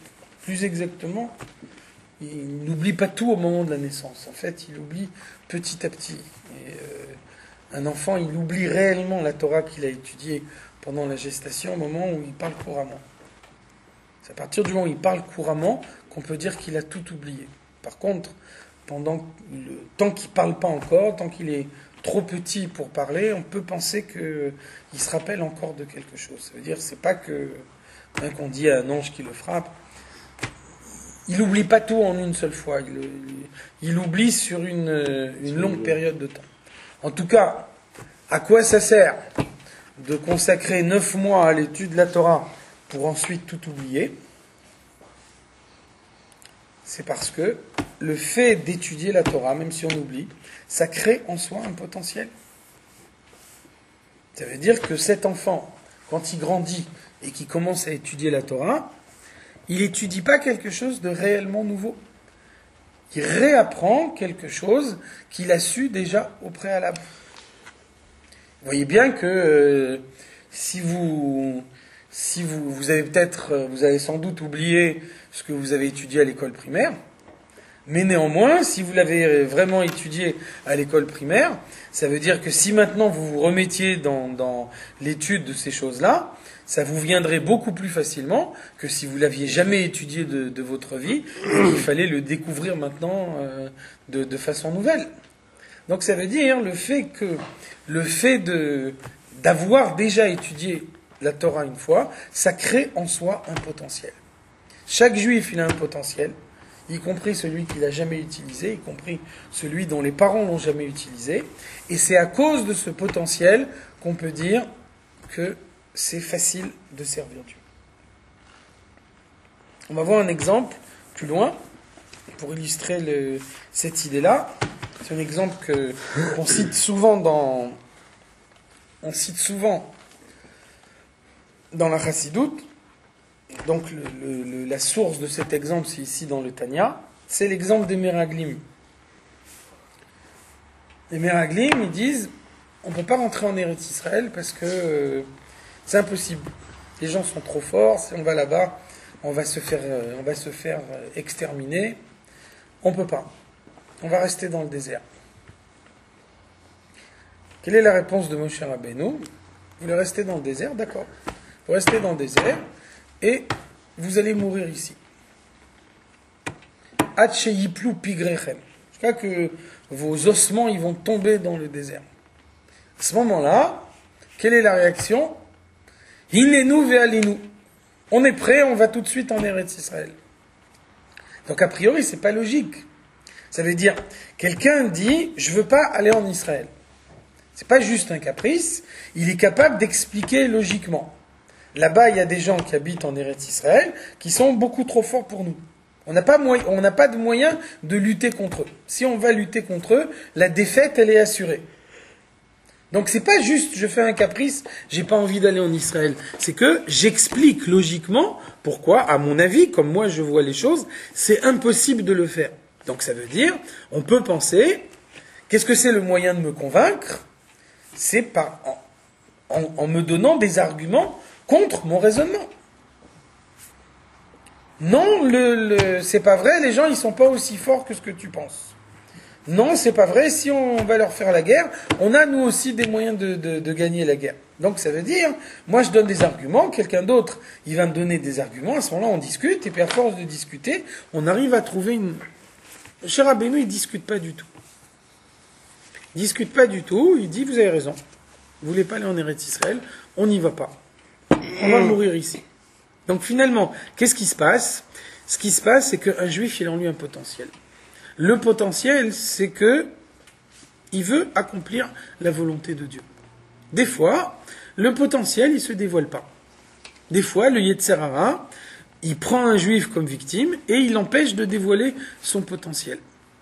[SPEAKER 2] Plus exactement, il n'oublie pas tout au moment de la naissance. En fait, il oublie petit à petit. Et, euh, un enfant, il oublie réellement la Torah qu'il a étudiée pendant la gestation au moment où il parle couramment. C'est à partir du moment où il parle couramment qu'on peut dire qu'il a tout oublié. Par contre, pendant le temps qu'il ne parle pas encore, tant qu'il est trop petit pour parler, on peut penser qu'il se rappelle encore de quelque chose. Ça veut dire que c'est pas que hein, qu'on dit à un ange qui le frappe. Il n'oublie pas tout en une seule fois. Il, il, il oublie sur une, une longue période de temps. En tout cas, à quoi ça sert de consacrer neuf mois à l'étude de la Torah pour ensuite tout oublier? C'est parce que le fait d'étudier la Torah, même si on oublie, ça crée en soi un potentiel. Ça veut dire que cet enfant, quand il grandit et qu'il commence à étudier la Torah, il n'étudie pas quelque chose de réellement nouveau. Il réapprend quelque chose qu'il a su déjà au préalable. Vous voyez bien que euh, si vous... Si vous, vous avez peut-être, vous avez sans doute oublié ce que vous avez étudié à l'école primaire, mais néanmoins, si vous l'avez vraiment étudié à l'école primaire, ça veut dire que si maintenant vous vous remettiez dans, dans l'étude de ces choses-là, ça vous viendrait beaucoup plus facilement que si vous l'aviez jamais étudié de, de votre vie et qu'il fallait le découvrir maintenant euh, de, de façon nouvelle. Donc ça veut dire le fait que le fait de, d'avoir déjà étudié la Torah une fois, ça crée en soi un potentiel. Chaque juif, il a un potentiel, y compris celui qu'il n'a jamais utilisé, y compris celui dont les parents l'ont jamais utilisé, et c'est à cause de ce potentiel qu'on peut dire que c'est facile de servir Dieu. On va voir un exemple plus loin, pour illustrer le, cette idée-là. C'est un exemple que, qu'on cite souvent dans... On cite souvent dans la Chassidoute. Donc le, le, le, la source de cet exemple, c'est ici dans le Tanya, c'est l'exemple des Meraglim. Les Meraglim, ils disent, on ne peut pas rentrer en Eretz Israël parce que euh, c'est impossible. Les gens sont trop forts, si on va là-bas, on va se faire, euh, on va se faire euh, exterminer. On ne peut pas. On va rester dans le désert. Quelle est la réponse de Moshe Rabbeinu? Il est resté dans le désert, d'accord. Vous restez dans le désert et vous allez mourir ici. Hatcheyiplu pigrechem. Jusqu'à que vos ossements ils vont tomber dans le désert. À ce moment-là, quelle est la réaction? Hinenu ve'alinu. On est prêt, on va tout de suite en Eretz Israël. Donc a priori, c'est pas logique. Ça veut dire, quelqu'un dit, je veux pas aller en Israël. C'est pas juste un caprice, il est capable d'expliquer logiquement. Là-bas, il y a des gens qui habitent en Eretz Israël qui sont beaucoup trop forts pour nous. On n'a pas, moy- on n'a pas de moyen de lutter contre eux. Si on va lutter contre eux, la défaite, elle est assurée. Donc c'est pas juste, je fais un caprice, j'ai pas envie d'aller en Israël. C'est que j'explique logiquement pourquoi, à mon avis, comme moi je vois les choses, c'est impossible de le faire. Donc ça veut dire, on peut penser, qu'est-ce que c'est le moyen de me convaincre? C'est par, en, en, en me donnant des arguments contre mon raisonnement. Non, le, le, c'est pas vrai, les gens ils sont pas aussi forts que ce que tu penses. Non, c'est pas vrai, si on va leur faire la guerre, on a nous aussi des moyens de, de, de gagner la guerre. Donc ça veut dire, moi je donne des arguments, quelqu'un d'autre il va me donner des arguments, à ce moment-là on discute, et puis à force de discuter, on arrive à trouver une... Cher Rabbeinu, il discute pas du tout. Il discute pas du tout, il dit, vous avez raison, vous voulez pas aller en Eretz Israël, on n'y va pas. On va mourir ici. Donc finalement, qu'est-ce qui se passe? Ce qui se passe, c'est qu'un juif, il a en lui un potentiel. Le potentiel, c'est que il veut accomplir la volonté de Dieu. Des fois, le potentiel, il se dévoile pas. Des fois, le Yetzer Hara, il prend un juif comme victime et il l'empêche de dévoiler son potentiel.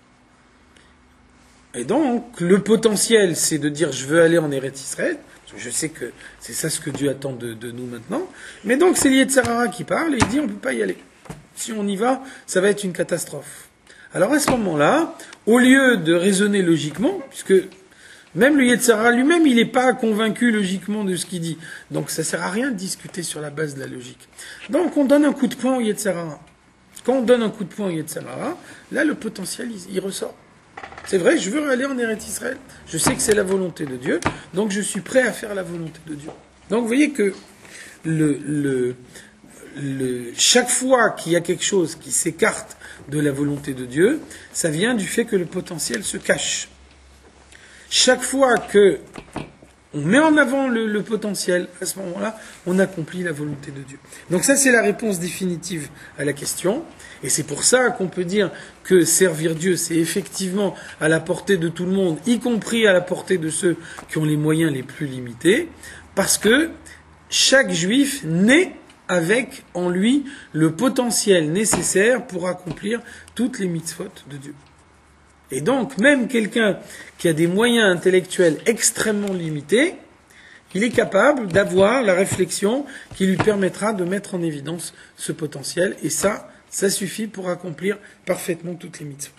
[SPEAKER 2] Et donc, le potentiel, c'est de dire je veux aller en Eretz Israël. Je sais que c'est ça ce que Dieu attend de, de nous maintenant. Mais donc, c'est le Yetzer Hara qui parle et il dit on ne peut pas y aller. Si on y va, ça va être une catastrophe. Alors à ce moment-là, au lieu de raisonner logiquement, puisque même le Yetzer Hara lui-même, il n'est pas convaincu logiquement de ce qu'il dit. Donc ça ne sert à rien de discuter sur la base de la logique. Donc on donne un coup de poing au Yetzer Hara. Quand on donne un coup de poing au Yetzer Hara, là, le potentiel, il, il ressort. C'est vrai, je veux aller en Eretz Israël. Je sais que c'est la volonté de Dieu, donc je suis prêt à faire la volonté de Dieu. Donc vous voyez que le, le, le, chaque fois qu'il y a quelque chose qui s'écarte de la volonté de Dieu, ça vient du fait que le potentiel se cache. Chaque fois que on met en avant le, le potentiel, à ce moment-là, on accomplit la volonté de Dieu. Donc ça, c'est la réponse définitive à la question. Et c'est pour ça qu'on peut dire que servir Dieu, c'est effectivement à la portée de tout le monde, y compris à la portée de ceux qui ont les moyens les plus limités, parce que chaque juif naît avec en lui le potentiel nécessaire pour accomplir toutes les mitzvot de Dieu. Et donc, même quelqu'un qui a des moyens intellectuels extrêmement limités, il est capable d'avoir la réflexion qui lui permettra de mettre en évidence ce potentiel. Et ça, ça suffit pour accomplir parfaitement toutes les mitzvot.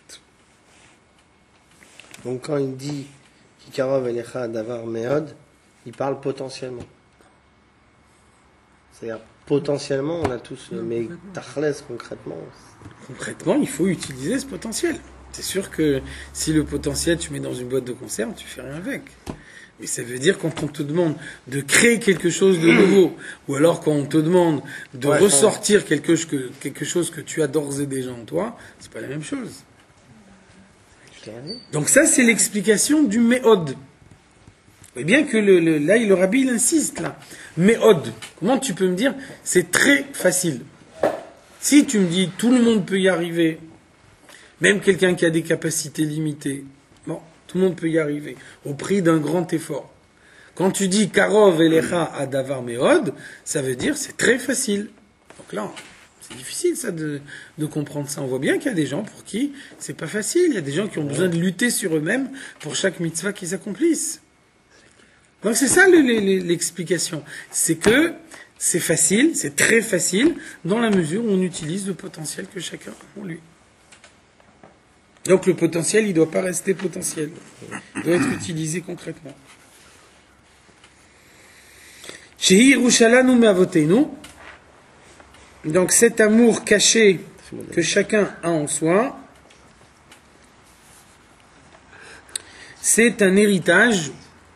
[SPEAKER 3] Donc quand il dit « Kikarov elecha davar meod », il parle potentiellement. C'est-à-dire, potentiellement, on a tous...
[SPEAKER 1] Non,
[SPEAKER 3] mais
[SPEAKER 1] concrètement.
[SPEAKER 3] tachles, concrètement...
[SPEAKER 2] Concrètement, il faut utiliser ce potentiel. C'est sûr que si le potentiel, tu mets dans une boîte de conserve, tu fais rien avec. Mais ça veut dire quand on te demande de créer quelque chose de nouveau, ou alors quand on te demande de
[SPEAKER 3] Ouais,
[SPEAKER 2] ressortir quelque, chose que, quelque chose que tu as d'ores et déjà en toi, c'est pas la même chose. Donc ça, c'est l'explication du méod. Et bien que le, le, là, le rabbi, il insiste là. Méod. Comment tu peux me dire? C'est très facile. Si tu me dis tout le monde peut y arriver, même quelqu'un qui a des capacités limitées, bon, tout le monde peut y arriver, au prix d'un grand effort. Quand tu dis Karov elecha adavar meod, ça veut dire c'est très facile. Donc là, c'est difficile ça de, de comprendre ça. On voit bien qu'il y a des gens pour qui c'est pas facile. Il y a des gens qui ont besoin de lutter sur eux-mêmes pour chaque mitzvah qu'ils accomplissent. Donc c'est ça le, le, l'explication. C'est que c'est facile, c'est très facile, dans la mesure où on utilise le potentiel que chacun a en lui. Donc le potentiel, il ne doit pas rester potentiel. Il doit être utilisé concrètement. Shehi Yerushalanu me'avotenu. Donc cet amour caché que chacun a en soi, c'est un héritage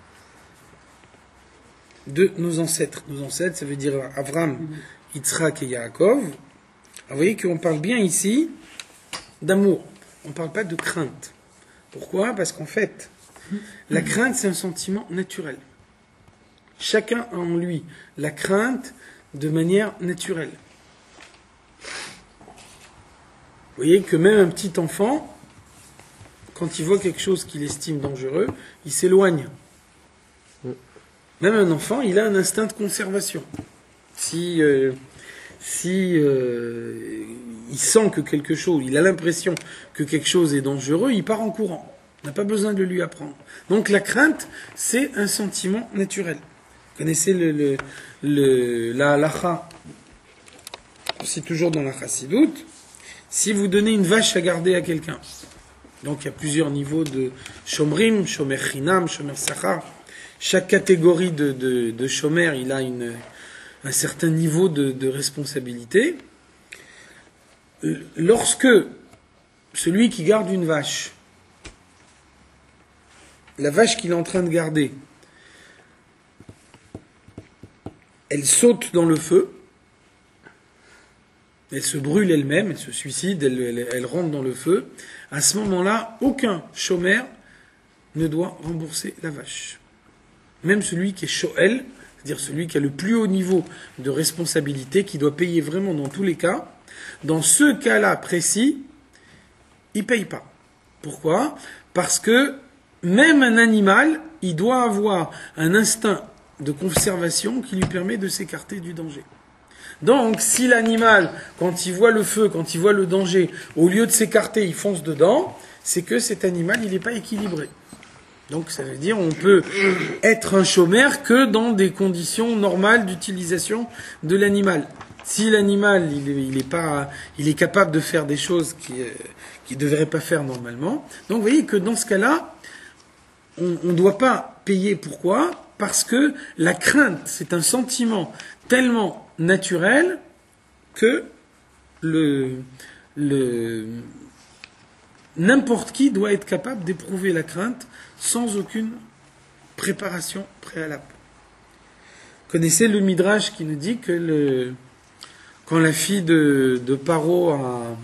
[SPEAKER 2] de nos ancêtres. Nos ancêtres, ça veut dire Avram, Yitzhak et Yaakov. Alors, vous voyez qu'on parle bien ici d'amour. On ne parle pas de crainte. Pourquoi? Parce qu'en fait, la crainte, c'est un sentiment naturel. Chacun a en lui la crainte de manière naturelle. Vous voyez que même un petit enfant, quand il voit quelque chose qu'il estime dangereux, il s'éloigne. Même un enfant, il a un instinct de conservation. Si, euh, si euh, il sent que quelque chose, il a l'impression que quelque chose est dangereux, il part en courant. On n'a pas besoin de lui apprendre. Donc la crainte, c'est un sentiment naturel. Vous connaissez le, le, le, la halacha, c'est toujours dans la chassidoute. Si vous donnez une vache à garder à quelqu'un, donc il y a plusieurs niveaux de shomrim, shomer chinam, shomer sachar. Chaque catégorie de, de, de shomer, il a une, un certain niveau de, de responsabilité. Lorsque celui qui garde une vache, la vache qu'il est en train de garder, elle saute dans le feu, elle se brûle elle-même, elle se suicide, elle, elle, elle rentre dans le feu, à ce moment-là, aucun shomer ne doit rembourser la vache. Même celui qui est shoel, c'est-à-dire celui qui a le plus haut niveau de responsabilité, qui doit payer vraiment dans tous les cas, dans ce cas-là précis, il ne paye pas. Pourquoi? Parce que même un animal, il doit avoir un instinct de conservation qui lui permet de s'écarter du danger. Donc, si l'animal, quand il voit le feu, quand il voit le danger, au lieu de s'écarter, il fonce dedans, c'est que cet animal, il n'est pas équilibré. Donc, ça veut dire on peut être un chômeur que dans des conditions normales d'utilisation de l'animal. Si l'animal, il est, il est pas, il est capable de faire des choses qu'il ne devrait pas faire normalement. Donc, vous voyez que dans ce cas-là, on ne doit pas payer. Pourquoi? Parce que la crainte, c'est un sentiment tellement naturel que le, le, n'importe qui doit être capable d'éprouver la crainte sans aucune préparation préalable. Vous connaissez le Midrash qui nous dit que le, quand la fille de, de Paro a,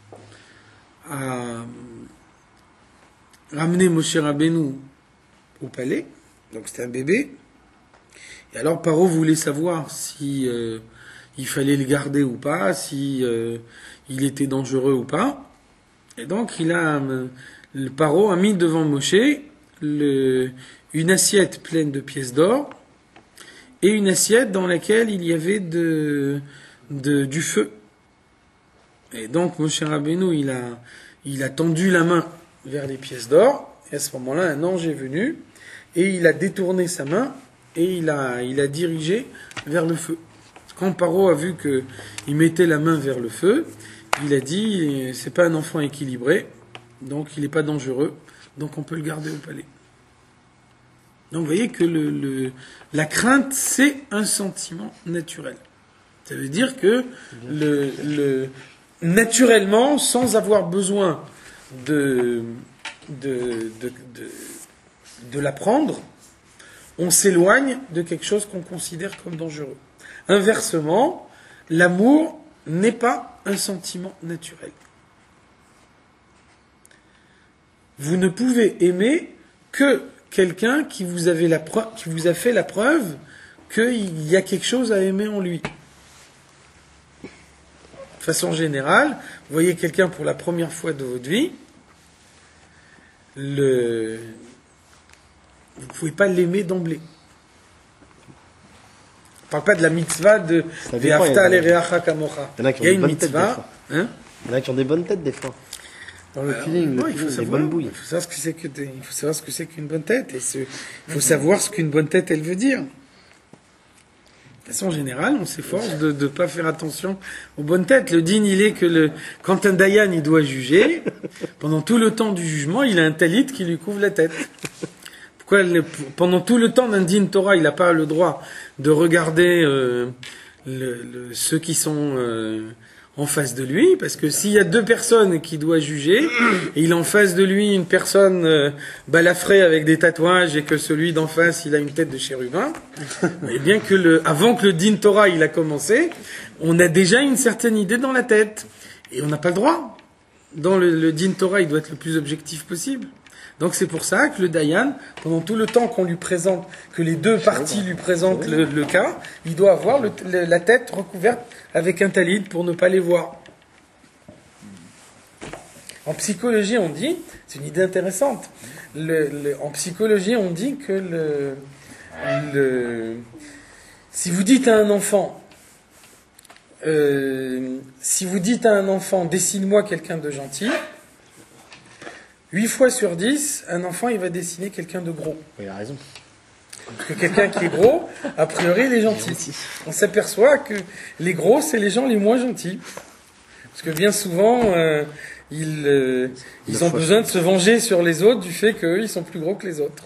[SPEAKER 2] a ramené Moshe Rabbeinu au palais, donc c'était un bébé, et alors Paro voulait savoir si euh, il fallait le garder ou pas, si euh, il était dangereux ou pas. Et donc il a le Paro a mis devant Moshe le, une assiette pleine de pièces d'or et une assiette dans laquelle il y avait de, de du feu. Et donc Moshe Rabbeinu il a il a tendu la main vers les pièces d'or, et à ce moment-là un ange est venu et il a détourné sa main et il a il a dirigé vers le feu. Quand Paro a vu que il mettait la main vers le feu, il a dit c'est pas un enfant équilibré, donc il n'est pas dangereux, donc on peut le garder au palais. Donc vous voyez que le, le, la crainte, c'est un sentiment naturel. Ça veut dire que le, le, naturellement, sans avoir besoin de, de, de, de, de l'apprendre, on s'éloigne de quelque chose qu'on considère comme dangereux. Inversement, l'amour n'est pas un sentiment naturel. Vous ne pouvez aimer que quelqu'un qui vous, avait la preuve, qui vous a fait la preuve qu'il y a quelque chose à aimer en lui. De façon générale, vous voyez quelqu'un pour la première fois de votre vie, le... vous ne pouvez pas l'aimer d'emblée. On ne parle pas de la mitzvah de Ve'afta l'ereacha kamocha.
[SPEAKER 3] Il y en a qui ont
[SPEAKER 2] Il y a
[SPEAKER 3] des
[SPEAKER 2] une
[SPEAKER 3] bonnes têtes des
[SPEAKER 2] mitzvah.
[SPEAKER 3] fois.
[SPEAKER 2] Hein
[SPEAKER 3] Il y en a qui ont des bonnes têtes des fois. Dans le
[SPEAKER 2] Alors,
[SPEAKER 3] feeling,
[SPEAKER 2] non,
[SPEAKER 3] le
[SPEAKER 2] il faut
[SPEAKER 3] feeling, les
[SPEAKER 2] savoir,
[SPEAKER 3] bonnes bouilles.
[SPEAKER 2] il faut savoir ce que c'est que des- il faut savoir ce que c'est qu'une bonne tête et ce- il faut savoir ce qu'une bonne tête elle veut dire. De façon générale, on s'efforce de ne pas faire attention aux bonnes têtes. Le din, il est que le, quand un dayan il doit juger, pendant tout le temps du jugement, il a un talit qui lui couvre la tête. Pourquoi le- pendant tout le temps d'un din Torah, il n'a pas le droit de regarder euh, le- le- ceux qui sont euh, en face de lui, parce que s'il y a deux personnes qui doivent juger, et il a en face de lui une personne euh, balafrée avec des tatouages, et que celui d'en face, il a une tête de chérubin, et bien que le, avant que le din Torah il a commencé, on a déjà une certaine idée dans la tête, et on n'a pas le droit. Dans le, le din Torah, il doit être le plus objectif possible. Donc c'est pour ça que le Dayan, pendant tout le temps qu'on lui présente, que les deux parties lui présentent le, le cas, il doit avoir le, le- la tête recouverte avec un talit pour ne pas les voir. En psychologie, on dit, c'est une idée intéressante, le, le- en psychologie, on dit que le, le, si vous dites à un enfant, euh, si vous dites à un enfant, dessine-moi quelqu'un de gentil, huit fois sur dix, un enfant, il va dessiner quelqu'un de gros.
[SPEAKER 3] Oui, il a raison.
[SPEAKER 2] Parce que quelqu'un qui est gros, a priori, il est gentil. On s'aperçoit que les gros, c'est les gens les moins gentils. Parce que bien souvent, euh, ils, euh, ils ont besoin de se venger sur les autres du fait qu'eux, ils sont plus gros que les autres.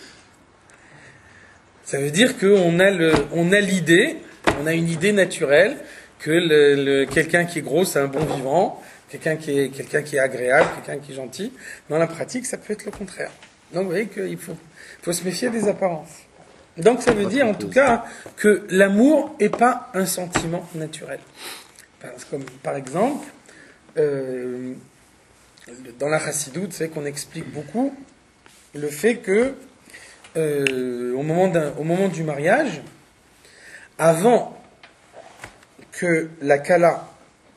[SPEAKER 2] Ça veut dire qu'on a le, on a l'idée, on a une idée naturelle que le, le, quelqu'un qui est gros, c'est un bon vivant. Quelqu'un qui est, quelqu'un qui est agréable, quelqu'un qui est gentil. Dans la pratique, ça peut être le contraire. Donc, vous voyez qu'il faut, faut se méfier des apparences. Donc, ça veut dire, en tout cas, que l'amour n'est pas un sentiment naturel. Parce que, comme, par exemple, euh, dans la chassidoute, c'est qu'on explique beaucoup le fait que, euh, au moment d'un, au moment du mariage, avant que la kala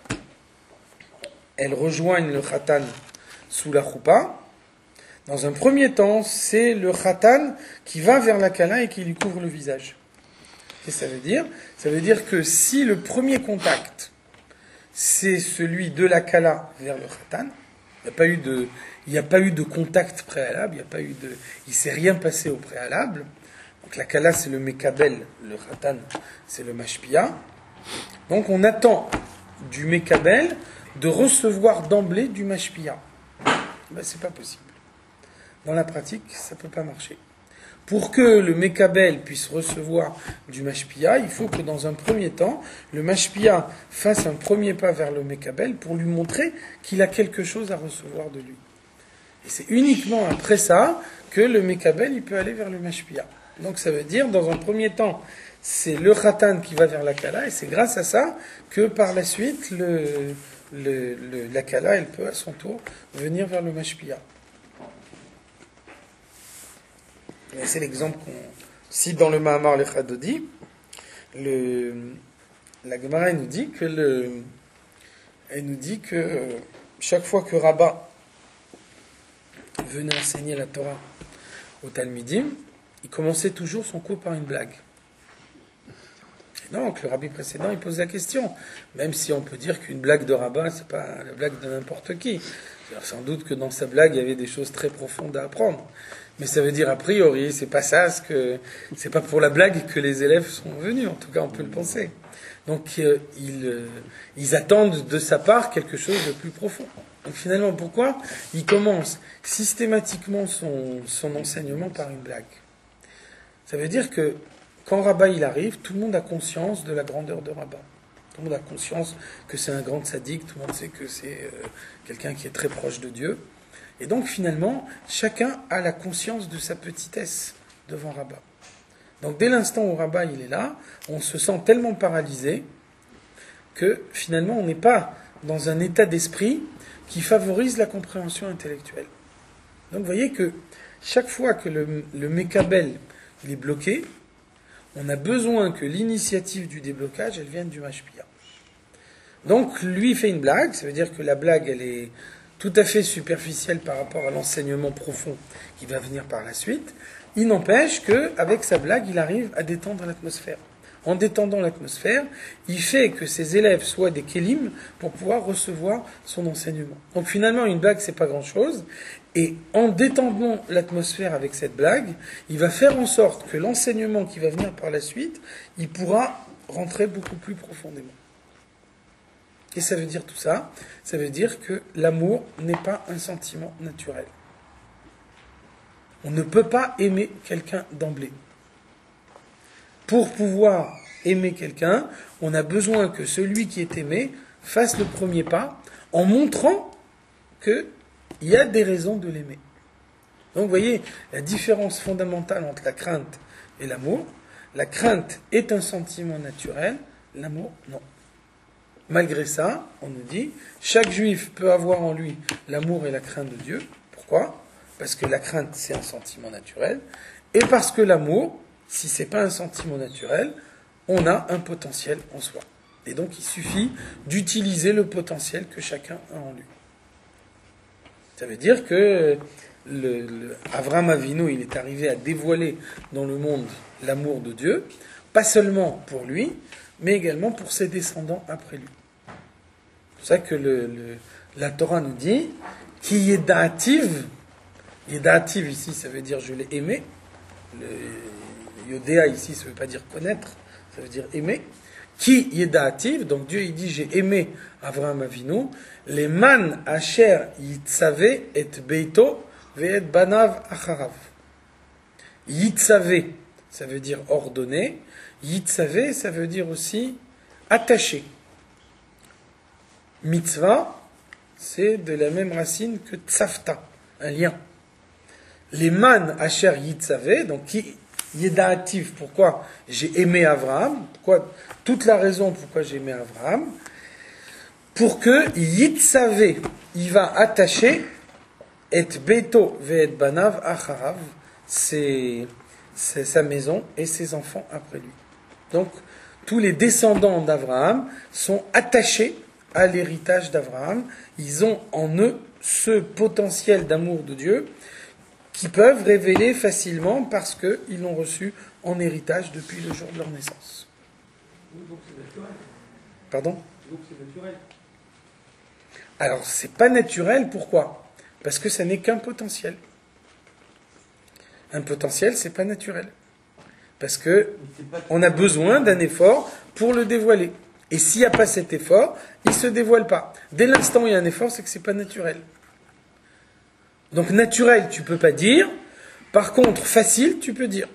[SPEAKER 2] elle rejoigne le khatan sous la choupa. Dans un premier temps, c'est le khatan qui va vers la kala et qui lui couvre le visage. Qu'est-ce que ça veut dire? Ça veut dire que si le premier contact, c'est celui de la kala vers le khatan, il n'y a pas eu de, il n'y a pas eu de contact préalable, il n'y a pas eu de, il s'est rien passé au préalable. Donc la kala, c'est le mekabel, le khatan, c'est le mashpia. Donc on attend du mekabel de recevoir d'emblée du mashpia. Ben, c'est pas possible. Dans la pratique, ça peut pas marcher. pour que le Mekabel puisse recevoir du Mashpia, il faut que dans un premier temps, le Mashpia fasse un premier pas vers le Mekabel pour lui montrer qu'il a quelque chose à recevoir de lui. Et c'est uniquement après ça que le Mekabel il peut aller vers le Mashpia. Donc ça veut dire, dans un premier temps, c'est le Khatan qui va vers la Kala, et c'est grâce à ça que par la suite, le, le, le, la Kala, elle peut à son tour venir vers le Mashpia. Et c'est l'exemple qu'on cite dans le Mahamar le Chadodi. Le, la Gemara elle nous dit que le, elle nous dit que chaque fois que Rabat venait enseigner la Torah au Talmidim, il commençait toujours son cours par une blague. Et donc, le rabbi précédent, il pose la question, même si on peut dire qu'une blague de Rabat, c'est pas la blague de n'importe qui. Alors, sans doute que dans sa blague, il y avait des choses très profondes à apprendre. Mais ça veut dire, a priori, c'est pas ça, ce que, c'est pas pour la blague que les élèves sont venus. En tout cas, on peut le penser. Donc, euh, ils, euh, ils attendent de sa part quelque chose de plus profond. Donc, finalement, pourquoi il commence systématiquement son, son enseignement par une blague? Ça veut dire que quand Rabat il arrive, tout le monde a conscience de la grandeur de Rabat. Tout le monde a conscience que c'est un grand sadique, tout le monde sait que c'est euh, quelqu'un qui est très proche de Dieu. Et donc finalement, chacun a la conscience de sa petitesse devant Rabat. Donc dès l'instant où Rabat il est là, on se sent tellement paralysé que finalement on n'est pas dans un état d'esprit qui favorise la compréhension intellectuelle. Donc vous voyez que chaque fois que le, le Mekabel il est bloqué, on a besoin que l'initiative du déblocage, elle vienne du Mashpia. Donc, lui fait une blague, ça veut dire que la blague, elle est tout à fait superficielle par rapport à l'enseignement profond qui va venir par la suite. Il n'empêche qu'avec sa blague, il arrive à détendre l'atmosphère. En détendant l'atmosphère, il fait que ses élèves soient des kélim pour pouvoir recevoir son enseignement. Donc finalement, une blague, c'est pas grand-chose. Et en détendant l'atmosphère avec cette blague, il va faire en sorte que l'enseignement qui va venir par la suite, il pourra rentrer beaucoup plus profondément. Et ça veut dire tout ça, ça veut dire que l'amour n'est pas un sentiment naturel. On ne peut pas aimer quelqu'un d'emblée. Pour pouvoir aimer quelqu'un, on a besoin que celui qui est aimé fasse le premier pas en montrant qu'il y a des raisons de l'aimer. Donc vous voyez la différence fondamentale entre la crainte et l'amour. La crainte est un sentiment naturel, l'amour non. Malgré ça, on nous dit, chaque juif peut avoir en lui l'amour et la crainte de Dieu. Pourquoi ? Parce que la crainte, c'est un sentiment naturel. Et parce que l'amour, si ce n'est pas un sentiment naturel, on a un potentiel en soi. Et donc il suffit d'utiliser le potentiel que chacun a en lui. Ça veut dire que le, le Avraham Avinu, il est arrivé à dévoiler dans le monde l'amour de Dieu, pas seulement pour lui, mais également pour ses descendants après lui. C'est pour ça que le, le, la Torah nous dit qui yeda'ativ, yeda'ativ ici ça veut dire je l'ai aimé, le yodéa ici ça ne veut pas dire connaître, ça veut dire aimer. Qui yeda'ativ, donc Dieu il dit j'ai aimé Avraham Avinu, les man asher yitzave et beito ve'et banav acharav. Yitzave, ça veut dire ordonné, yitzave, ça veut dire aussi attaché. Mitzvah, c'est de la même racine que tsafta, un lien. Les man asher yitzave, donc qui yeda'ativ, pourquoi j'ai aimé Avraham, pourquoi, toute la raison pourquoi j'ai aimé Avraham, pour que yitzave, il va attacher et beto ve'et banav acharav, c'est, c'est sa maison et ses enfants après lui. Donc, tous les descendants d'Avraham sont attachés à l'héritage d'Avraham. Ils ont en eux ce potentiel d'amour de Dieu qui peuvent révéler facilement parce qu'ils l'ont reçu en héritage depuis le jour de leur naissance.
[SPEAKER 1] Donc c'est naturel.
[SPEAKER 2] Pardon ?
[SPEAKER 1] Donc c'est naturel.
[SPEAKER 2] Alors, c'est pas naturel, pourquoi ? Parce que ça n'est qu'un potentiel. Un potentiel, c'est pas naturel. Parce que on a besoin d'un effort pour le dévoiler. Et s'il n'y a pas cet effort, il ne se dévoile pas. Dès l'instant où il y a un effort, c'est que c'est pas naturel. Donc naturel, tu peux pas dire, Par contre, facile, tu peux dire.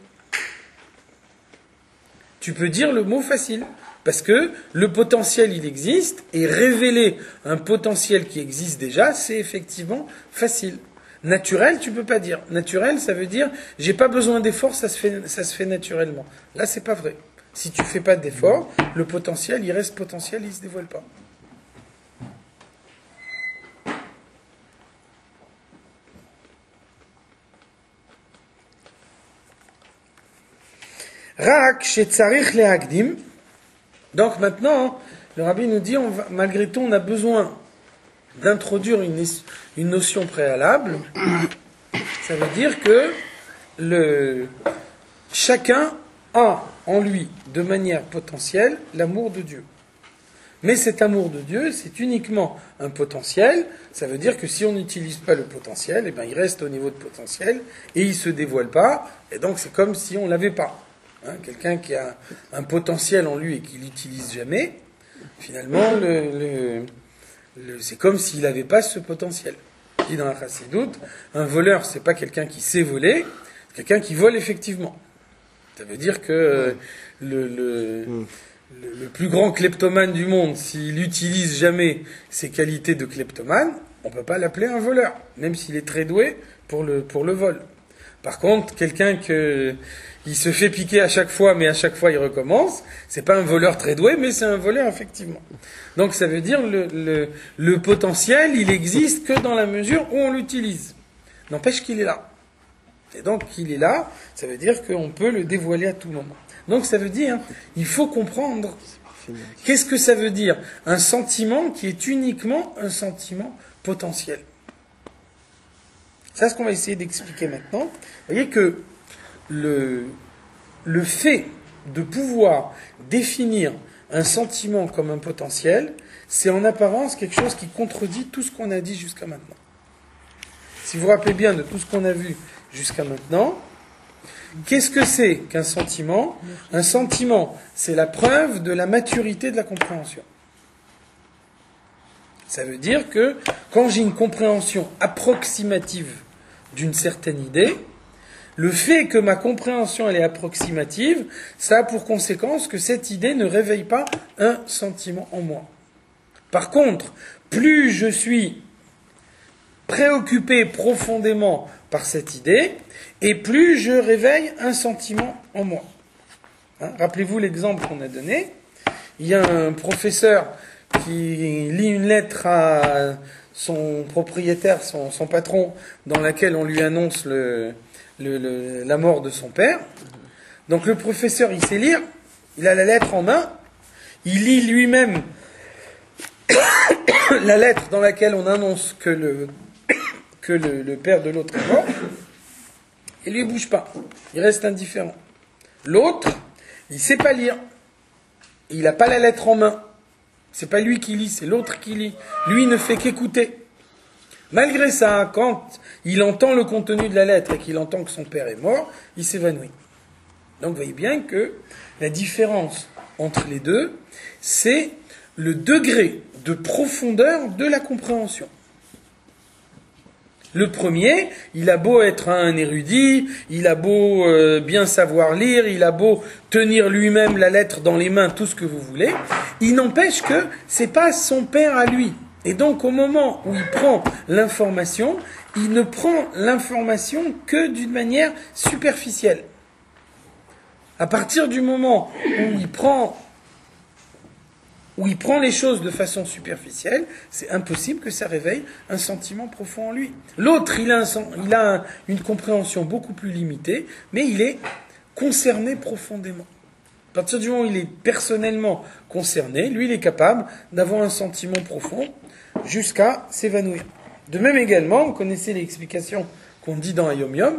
[SPEAKER 2] Tu peux dire le mot facile. Parce que le potentiel, il existe, et révéler un potentiel qui existe déjà, c'est effectivement facile. Naturel, tu peux pas dire. Naturel, ça veut dire, j'ai pas besoin d'effort, ça se fait, ça se fait naturellement. Là, c'est pas vrai. Si tu fais pas d'effort, le potentiel, il reste potentiel, il se dévoile pas. Rak shetzarich lehakdim. Donc maintenant, le rabbi nous dit, on va, malgré tout, on a besoin d'introduire une, une notion préalable. Ça veut dire que le, chacun a en lui, de manière potentielle, l'amour de Dieu. Mais cet amour de Dieu, c'est uniquement un potentiel. Ça veut dire que si on n'utilise pas le potentiel, eh ben, il reste au niveau de potentiel et il ne se dévoile pas. Et donc c'est comme si on ne l'avait pas. Hein, quelqu'un qui a un potentiel en lui et qui l'utilise jamais, finalement, le, le, le, c'est comme s'il n'avait pas ce potentiel. On dit dans la Chassidoute, un voleur, c'est pas quelqu'un qui sait voler, c'est quelqu'un qui vole effectivement. Ça veut dire que euh, le, le, le, le plus grand kleptomane du monde, s'il n'utilise jamais ses qualités de kleptomane, on ne peut pas l'appeler un voleur, même s'il est très doué pour le, pour le vol. Par contre, quelqu'un que il se fait piquer à chaque fois, mais à chaque fois il recommence, c'est pas un voleur très doué, mais c'est un voleur effectivement. Donc ça veut dire le, le, le potentiel, il existe que dans la mesure où on l'utilise. N'empêche qu'il est là. Et donc qu'il est là, ça veut dire qu'on peut le dévoiler à tout moment. Donc ça veut dire, il faut comprendre qu'est-ce que ça veut dire un sentiment qui est uniquement un sentiment potentiel. C'est ce qu'on va essayer d'expliquer maintenant. Vous voyez que le, le fait de pouvoir définir un sentiment comme un potentiel, c'est en apparence quelque chose qui contredit tout ce qu'on a dit jusqu'à maintenant. Si vous vous rappelez bien de tout ce qu'on a vu jusqu'à maintenant, qu'est-ce que c'est qu'un sentiment ? Un sentiment, c'est la preuve de la maturité de la compréhension. Ça veut dire que quand j'ai une compréhension approximative d'une certaine idée, le fait que ma compréhension elle est approximative, ça a pour conséquence que cette idée ne réveille pas un sentiment en moi. Par contre, plus je suis préoccupé profondément par cette idée, et plus je réveille un sentiment en moi. Hein, rappelez-vous l'exemple qu'on a donné. Il y a un professeur qui lit une lettre à son propriétaire, son, son patron, dans laquelle on lui annonce le, le, le, la mort de son père. Donc le professeur, il sait lire, il a la lettre en main, il lit lui-même la lettre dans laquelle on annonce que le, que le, le père de l'autre est mort, et lui, il ne bouge pas, il reste indifférent. L'autre, il ne sait pas lire, il n'a pas la lettre en main. C'est pas lui qui lit, c'est l'autre qui lit. Lui ne fait qu'écouter. Malgré ça, quand il entend le contenu de la lettre et qu'il entend que son père est mort, il s'évanouit. Donc vous voyez bien que la différence entre les deux, c'est le degré de profondeur de la compréhension. Le premier, il a beau être un érudit, il a beau euh, bien savoir lire, il a beau tenir lui-même la lettre dans les mains, tout ce que vous voulez, il n'empêche que c'est pas son père à lui. Et donc au moment où il prend l'information, il ne prend l'information que d'une manière superficielle. À partir du moment où il prend où il prend les choses de façon superficielle, c'est impossible que ça réveille un sentiment profond en lui. L'autre, il a, un, il a un, une compréhension beaucoup plus limitée, mais il est concerné profondément. À partir du moment où il est personnellement concerné, lui, il est capable d'avoir un sentiment profond jusqu'à s'évanouir. De même également, vous connaissez l'explication qu'on dit dans Yom Yom.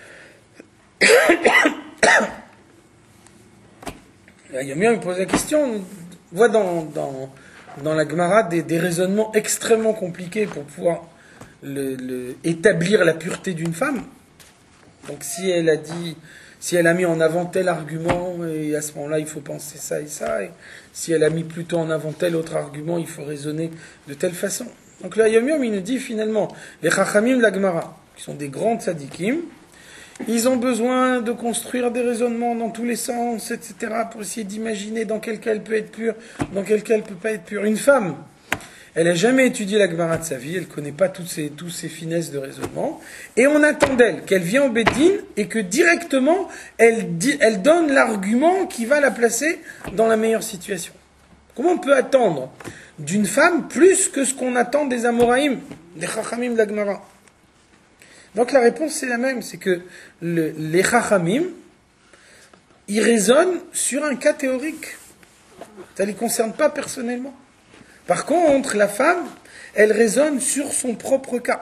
[SPEAKER 2] Yom Yom, il pose la question... On voit dans, dans, dans la Gemara des, des raisonnements extrêmement compliqués pour pouvoir le, le, établir la pureté d'une femme. Donc si elle a dit, si elle a mis en avant tel argument, et à ce moment-là il faut penser ça et ça, et si elle a mis plutôt en avant tel autre argument, il faut raisonner de telle façon. Donc là, Yom Yom, il nous dit finalement, les Chachamim de la Gemara, qui sont des grands tzadikim, Ils ont besoin de construire des raisonnements dans tous les sens, et cetera, pour essayer d'imaginer dans quel cas elle peut être pure, dans quel cas elle peut pas être pure. Une femme, elle n'a jamais étudié la Gemara de sa vie, elle ne connaît pas toutes ces, toutes ces finesses de raisonnement, et on attend d'elle qu'elle vienne au Beddin et que directement, elle, dit, elle donne l'argument qui va la placer dans la meilleure situation. Comment on peut attendre d'une femme plus que ce qu'on attend des Amoraïm, des Chachamim de la Gemara? Donc la réponse c'est la même, c'est que le, les Chachamim, ils raisonnent sur un cas théorique. Ça ne les concerne pas personnellement. Par contre, la femme, elle raisonne sur son propre cas.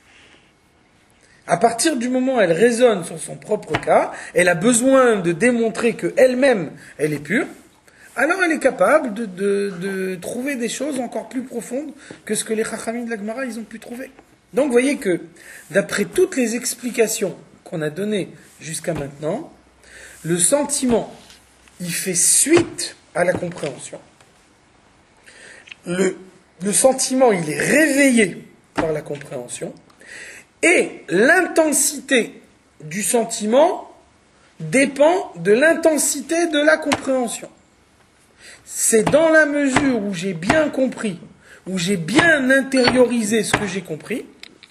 [SPEAKER 2] À partir du moment où elle raisonne sur son propre cas, elle a besoin de démontrer qu'elle-même, elle est pure, alors elle est capable de, de, de trouver des choses encore plus profondes que ce que les Chachamim de la Gemara, ils ont pu trouver. Donc vous voyez que, d'après toutes les explications qu'on a données jusqu'à maintenant, le sentiment, il fait suite à la compréhension. Le, le sentiment, il est réveillé par la compréhension, et l'intensité du sentiment dépend de l'intensité de la compréhension. C'est dans la mesure où j'ai bien compris, où j'ai bien intériorisé ce que j'ai compris,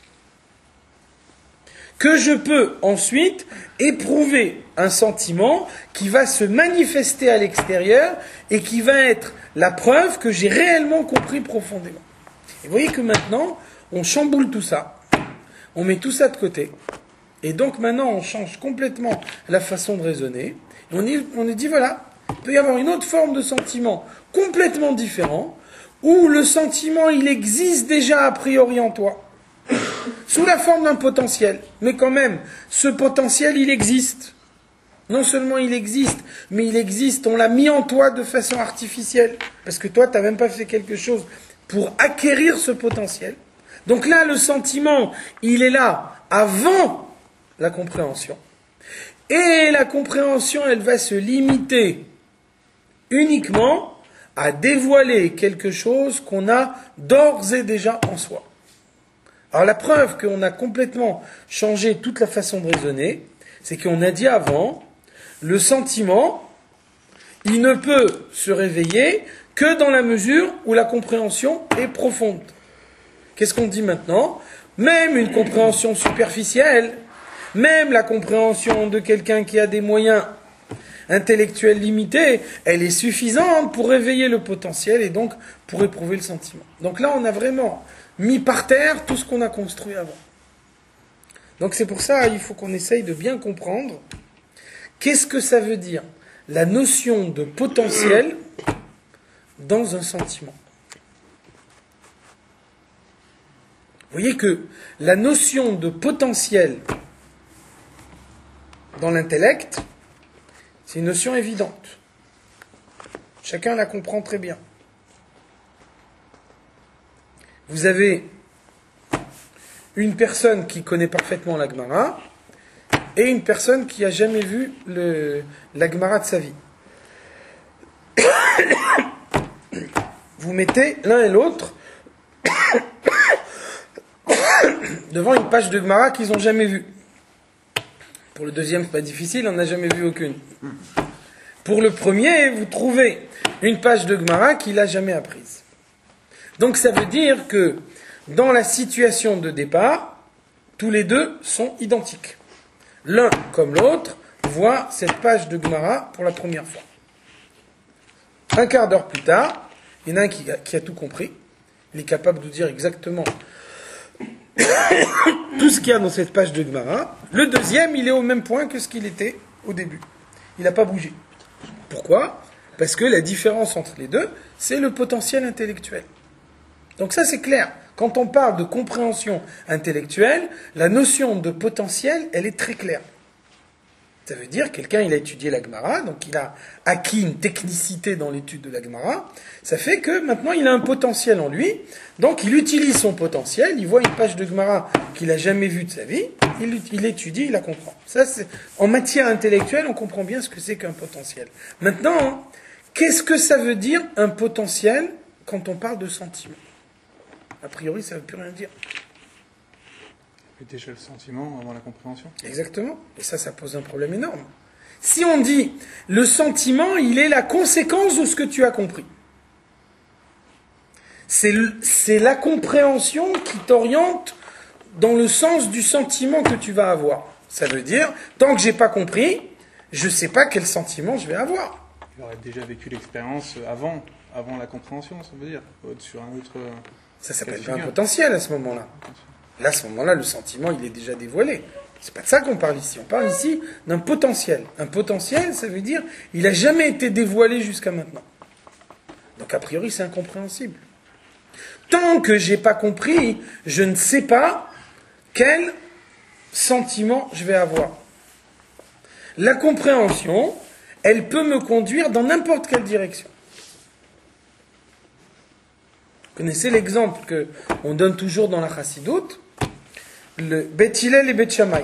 [SPEAKER 2] que je peux ensuite éprouver un sentiment qui va se manifester à l'extérieur et qui va être la preuve que j'ai réellement compris profondément. Et vous voyez que maintenant, on chamboule tout ça, on met tout ça de côté, et donc maintenant on change complètement la façon de raisonner, et on y, on y dit voilà, il peut y avoir une autre forme de sentiment complètement différent, où le sentiment il existe déjà a priori en toi, sous la forme d'un potentiel. Mais quand même, ce potentiel, il existe. Non seulement il existe, mais il existe, on l'a mis en toi de façon artificielle. Parce que toi, tu n'as même pas fait quelque chose pour acquérir ce potentiel. Donc là, le sentiment, il est là avant la compréhension. Et la compréhension, elle va se limiter uniquement à dévoiler quelque chose qu'on a d'ores et déjà en soi. Alors la preuve qu'on a complètement changé toute la façon de raisonner, c'est qu'on a dit avant, le sentiment, il ne peut se réveiller que dans la mesure où la compréhension est profonde. Qu'est-ce qu'on dit maintenant? Même une compréhension superficielle, même la compréhension de quelqu'un qui a des moyens intellectuels limités, elle est suffisante pour réveiller le potentiel et donc pour éprouver le sentiment. Donc là, on a vraiment mis par terre tout ce qu'on a construit avant. Donc c'est pour ça il faut qu'on essaye de bien comprendre qu'est-ce que ça veut dire la notion de potentiel dans un sentiment. Vous voyez que la notion de potentiel dans l'intellect, c'est une notion évidente. Chacun la comprend très bien. Vous avez une personne qui connaît parfaitement la Gemara et une personne qui n'a jamais vu le, la Gemara de sa vie. Vous mettez l'un et l'autre devant une page de Gemara qu'ils n'ont jamais vue. Pour le deuxième, c'est pas difficile, on n'a jamais vu aucune. Pour le premier, vous trouvez une page de Gemara qu'il n'a jamais apprise. Donc ça veut dire que dans la situation de départ, tous les deux sont identiques. L'un comme l'autre voit cette page de Gemara pour la première fois. Un quart d'heure plus tard, il y en a un qui a, qui a tout compris. Il est capable de dire exactement tout ce qu'il y a dans cette page de Gemara. Le deuxième, il est au même point que ce qu'il était au début. Il n'a pas bougé. Pourquoi? Parce que la différence entre les deux, c'est le potentiel intellectuel. Donc ça, c'est clair. Quand on parle de compréhension intellectuelle, la notion de potentiel, elle est très claire. Ça veut dire, quelqu'un, il a étudié la Gemara, donc il a acquis une technicité dans l'étude de la Gemara. Ça fait que maintenant, il a un potentiel en lui. Donc, il utilise son potentiel. Il voit une page de Gemara qu'il n'a jamais vue de sa vie. Il, il étudie, il la comprend. Ça, c'est, en matière intellectuelle, on comprend bien ce que c'est qu'un potentiel. Maintenant, qu'est-ce que ça veut dire un potentiel quand on parle de sentiment? A priori, ça ne veut plus rien dire.
[SPEAKER 4] Et déjà le sentiment avant la compréhension.
[SPEAKER 2] Exactement. Et ça, ça pose un problème énorme. Si on dit, le sentiment, il est la conséquence de ce que tu as compris. C'est, c'est la compréhension qui t'oriente dans le sens du sentiment que tu vas avoir. Ça veut dire, tant que j'ai pas compris, je ne sais pas quel sentiment je vais avoir.
[SPEAKER 4] Il aurait déjà vécu l'expérience avant, avant la compréhension, ça veut dire, sur un autre...
[SPEAKER 2] Ça s'appelle pas un potentiel à ce moment-là. Là, à ce moment-là, le sentiment, il est déjà dévoilé. C'est pas de ça qu'on parle ici. On parle ici d'un potentiel. Un potentiel, ça veut dire, il n'a jamais été dévoilé jusqu'à maintenant. Donc, a priori, c'est incompréhensible. Tant que j'ai pas compris, je ne sais pas quel sentiment je vais avoir. La compréhension, elle peut me conduire dans n'importe quelle direction. Vous connaissez l'exemple que on donne toujours dans la Chassidoute, le Beth Hillel et Beth Shammai.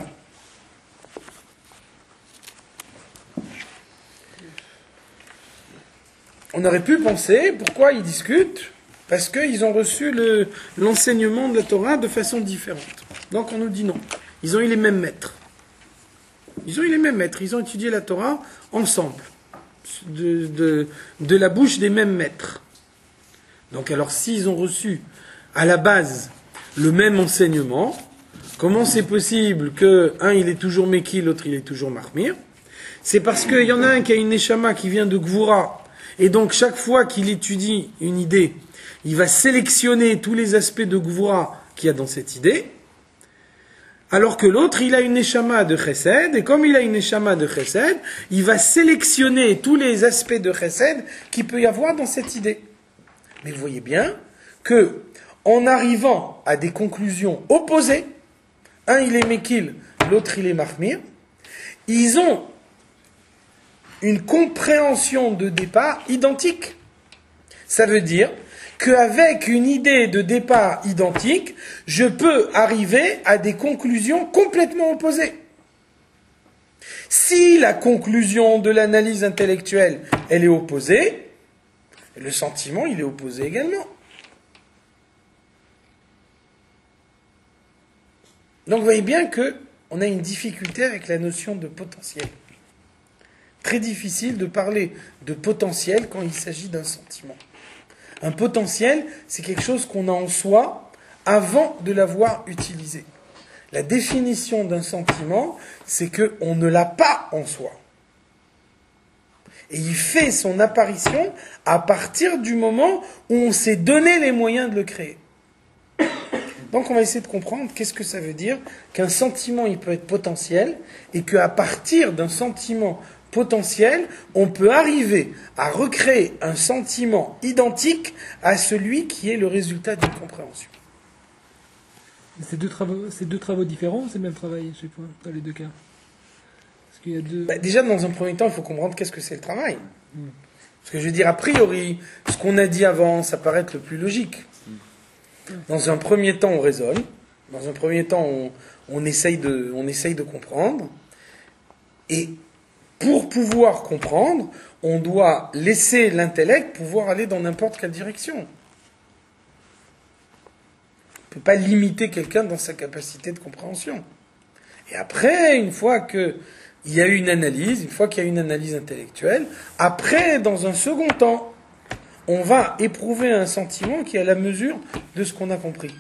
[SPEAKER 2] On aurait pu penser, pourquoi ils discutent ? Parce qu'ils ont reçu le, l'enseignement de la Torah de façon différente. Donc on nous dit non. Ils ont eu les mêmes maîtres. Ils ont eu les mêmes maîtres. Ils ont étudié la Torah ensemble. De, de, de la bouche des mêmes maîtres. Donc alors s'ils ont reçu à la base le même enseignement, comment c'est possible que un il est toujours Meki, l'autre il est toujours Mahmir ? C'est parce qu'il y en a un qui a une Neshama qui vient de Gvura, et donc chaque fois qu'il étudie une idée, il va sélectionner tous les aspects de Gvura qu'il y a dans cette idée, alors que l'autre, il a une Neshama de Chesed, et comme il a une Neshama de Chesed, il va sélectionner tous les aspects de Chesed qu'il peut y avoir dans cette idée. Mais vous voyez bien que, en arrivant à des conclusions opposées, un il est Mekil, l'autre il est Mahmir, ils ont une compréhension de départ identique. Ça veut dire qu'avec une idée de départ identique, je peux arriver à des conclusions complètement opposées. Si la conclusion de l'analyse intellectuelle, elle est opposée, le sentiment, il est opposé également. Donc vous voyez bien qu'on a une difficulté avec la notion de potentiel. Très difficile de parler de potentiel quand il s'agit d'un sentiment. Un potentiel, c'est quelque chose qu'on a en soi avant de l'avoir utilisé. La définition d'un sentiment, c'est qu'on ne l'a pas en soi. Et il fait son apparition à partir du moment où on s'est donné les moyens de le créer. Donc on va essayer de comprendre qu'est-ce que ça veut dire qu'un sentiment il peut être potentiel et qu'à partir d'un sentiment potentiel, on peut arriver à recréer un sentiment identique à celui qui est le résultat d'une compréhension.
[SPEAKER 1] C'est deux travaux, c'est deux travaux différents, c'est le même travail, je sais pas, dans les deux cas. Parce qu'il y a deux...
[SPEAKER 2] Bah, déjà, dans un premier temps, il faut comprendre qu'est-ce que c'est le travail. Mm. Parce que je veux dire, a priori, ce qu'on a dit avant, ça paraît être le plus logique. Mm. Dans un premier temps, on raisonne. Dans un premier temps, on, on, essaye de, on essaye de comprendre. Et pour pouvoir comprendre, on doit laisser l'intellect pouvoir aller dans n'importe quelle direction. On ne peut pas limiter quelqu'un dans sa capacité de compréhension. Et après, une fois qu'il y a eu une analyse, une fois qu'il y a une analyse intellectuelle, après, dans un second temps, on va éprouver un sentiment qui est à la mesure de ce qu'on a compris.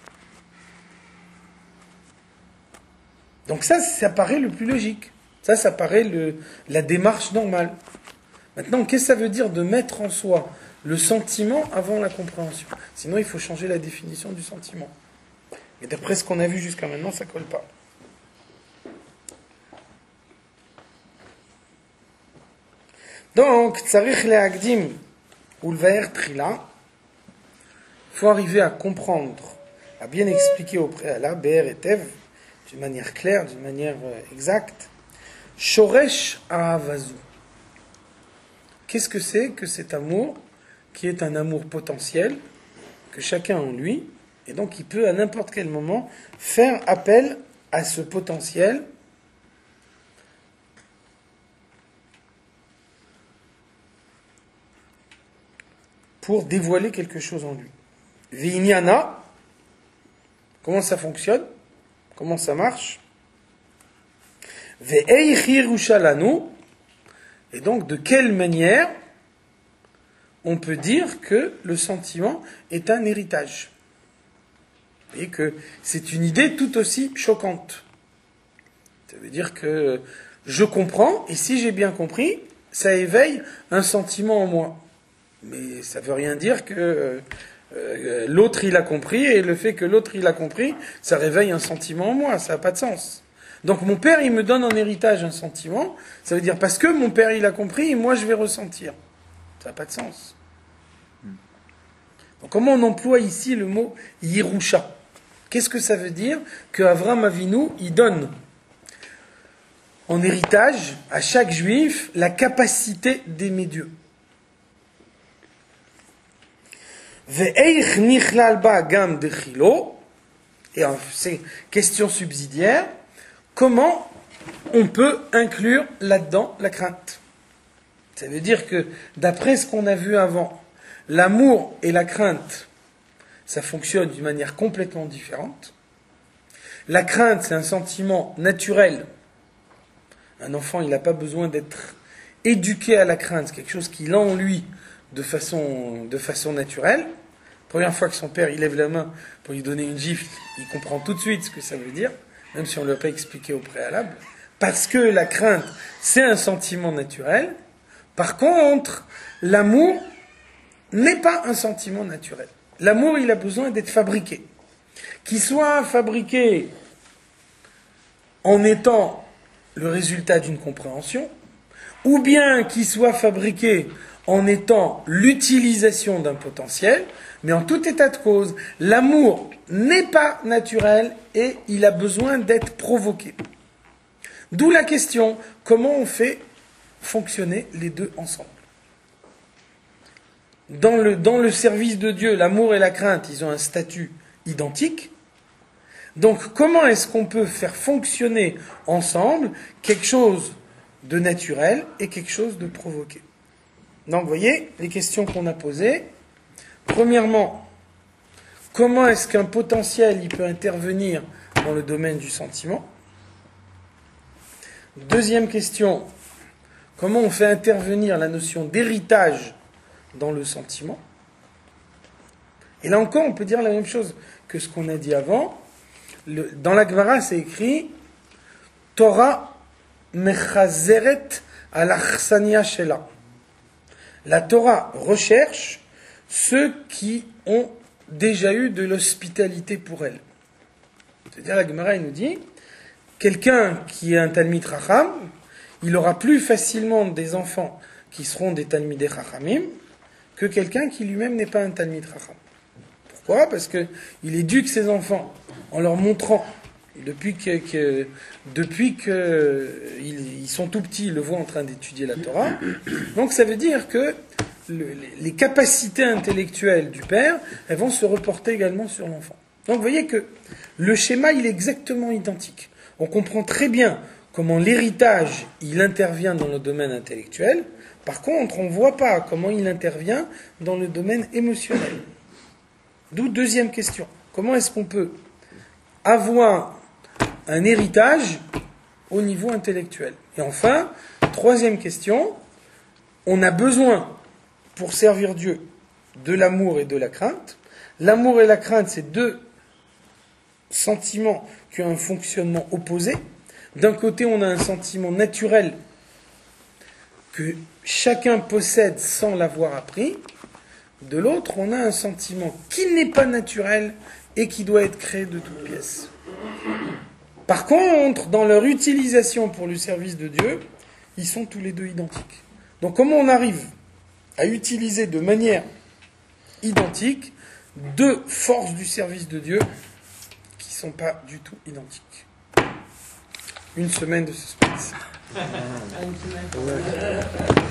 [SPEAKER 2] Donc ça, ça paraît le plus logique. Ça, ça paraît le, la démarche normale. Maintenant, qu'est-ce que ça veut dire de mettre en soi le sentiment avant la compréhension ? Sinon, il faut changer la définition du sentiment. Et d'après ce qu'on a vu jusqu'à maintenant, ça ne colle pas. Donc, tzarich le'agdim ulvaer trila, il faut arriver à comprendre, à bien expliquer au préalable, be'er et tev, d'une manière claire, d'une manière exacte, shoresh ahavazu. Qu'est-ce que c'est que cet amour qui est un amour potentiel, que chacun en lui, et donc il peut à n'importe quel moment faire appel à ce potentiel pour dévoiler quelque chose en lui. Vinyana, comment ça fonctionne ? Comment ça marche? Ve'eich Yerusha lanu. Et donc, de quelle manière on peut dire que le sentiment est un héritage? Et que c'est une idée tout aussi choquante. Ça veut dire que je comprends, et si j'ai bien compris, ça éveille un sentiment en moi. Mais ça ne veut rien dire que euh, l'autre il a compris, et le fait que l'autre il a compris, ça réveille un sentiment en moi, ça n'a pas de sens. Donc mon père il me donne en héritage un sentiment, ça veut dire parce que mon père il a compris, et moi je vais ressentir. Ça n'a pas de sens. Donc comment on emploie ici le mot Yerusha? Qu'est-ce que ça veut dire que Avram Avinu il donne en héritage à chaque juif la capacité d'aimer Dieu? Ve'eich nichlal ba gam dechilo, et c'est question subsidiaire, comment on peut inclure là-dedans la crainte? Ça veut dire que, d'après ce qu'on a vu avant, l'amour et la crainte, ça fonctionne d'une manière complètement différente. La crainte, c'est un sentiment naturel. Un enfant, il n'a pas besoin d'être éduqué à la crainte, c'est quelque chose qu'il a en lui de façon, de façon naturelle. Première fois que son père il lève la main pour lui donner une gifle, il comprend tout de suite ce que ça veut dire, même si on ne l'a pas expliqué au préalable, parce que la crainte, c'est un sentiment naturel. Par contre, l'amour n'est pas un sentiment naturel. L'amour, il a besoin d'être fabriqué. Qu'il soit fabriqué en étant le résultat d'une compréhension, ou bien qu'il soit fabriqué en étant l'utilisation d'un potentiel, mais en tout état de cause, l'amour n'est pas naturel et il a besoin d'être provoqué. D'où la question, comment on fait fonctionner les deux ensemble? Dans le, dans le service de Dieu, l'amour et la crainte, ils ont un statut identique. Donc, comment est-ce qu'on peut faire fonctionner ensemble quelque chose de naturel et quelque chose de provoqué? Donc, vous voyez, les questions qu'on a posées. Premièrement, comment est-ce qu'un potentiel il peut intervenir dans le domaine du sentiment? Deuxième question, comment on fait intervenir la notion d'héritage dans le sentiment? Et là encore, on peut dire la même chose que ce qu'on a dit avant. Le, dans la Gemara, c'est écrit Torah mechazeret al achsania shela. La Torah recherche ceux qui ont déjà eu de l'hospitalité pour elle. C'est-à-dire, la Gemara, il nous dit, quelqu'un qui est un Talmid Chacham, il aura plus facilement des enfants qui seront des Talmidei Chachamim que quelqu'un qui lui-même n'est pas un Talmid Chacham. Pourquoi? Parce qu'il éduque ses enfants en leur montrant, depuis que, que depuis que ils, ils sont tout petits, ils le voient en train d'étudier la Torah. Donc ça veut dire que le, les capacités intellectuelles du père, elles vont se reporter également sur l'enfant. Donc vous voyez que le schéma, il est exactement identique. On comprend très bien comment l'héritage, il intervient dans le domaine intellectuel. Par contre, on ne voit pas comment il intervient dans le domaine émotionnel. D'où deuxième question. Comment est-ce qu'on peut avoir un héritage au niveau intellectuel? Et enfin, troisième question, on a besoin, pour servir Dieu, de l'amour et de la crainte. L'amour et la crainte, c'est deux sentiments qui ont un fonctionnement opposé. D'un côté, on a un sentiment naturel que chacun possède sans l'avoir appris. De l'autre, on a un sentiment qui n'est pas naturel et qui doit être créé de toutes pièces. Par contre, dans leur utilisation pour le service de Dieu, ils sont tous les deux identiques. Donc comment on arrive à utiliser de manière identique deux forces du service de Dieu qui ne sont pas du tout identiques? Une semaine de suspense.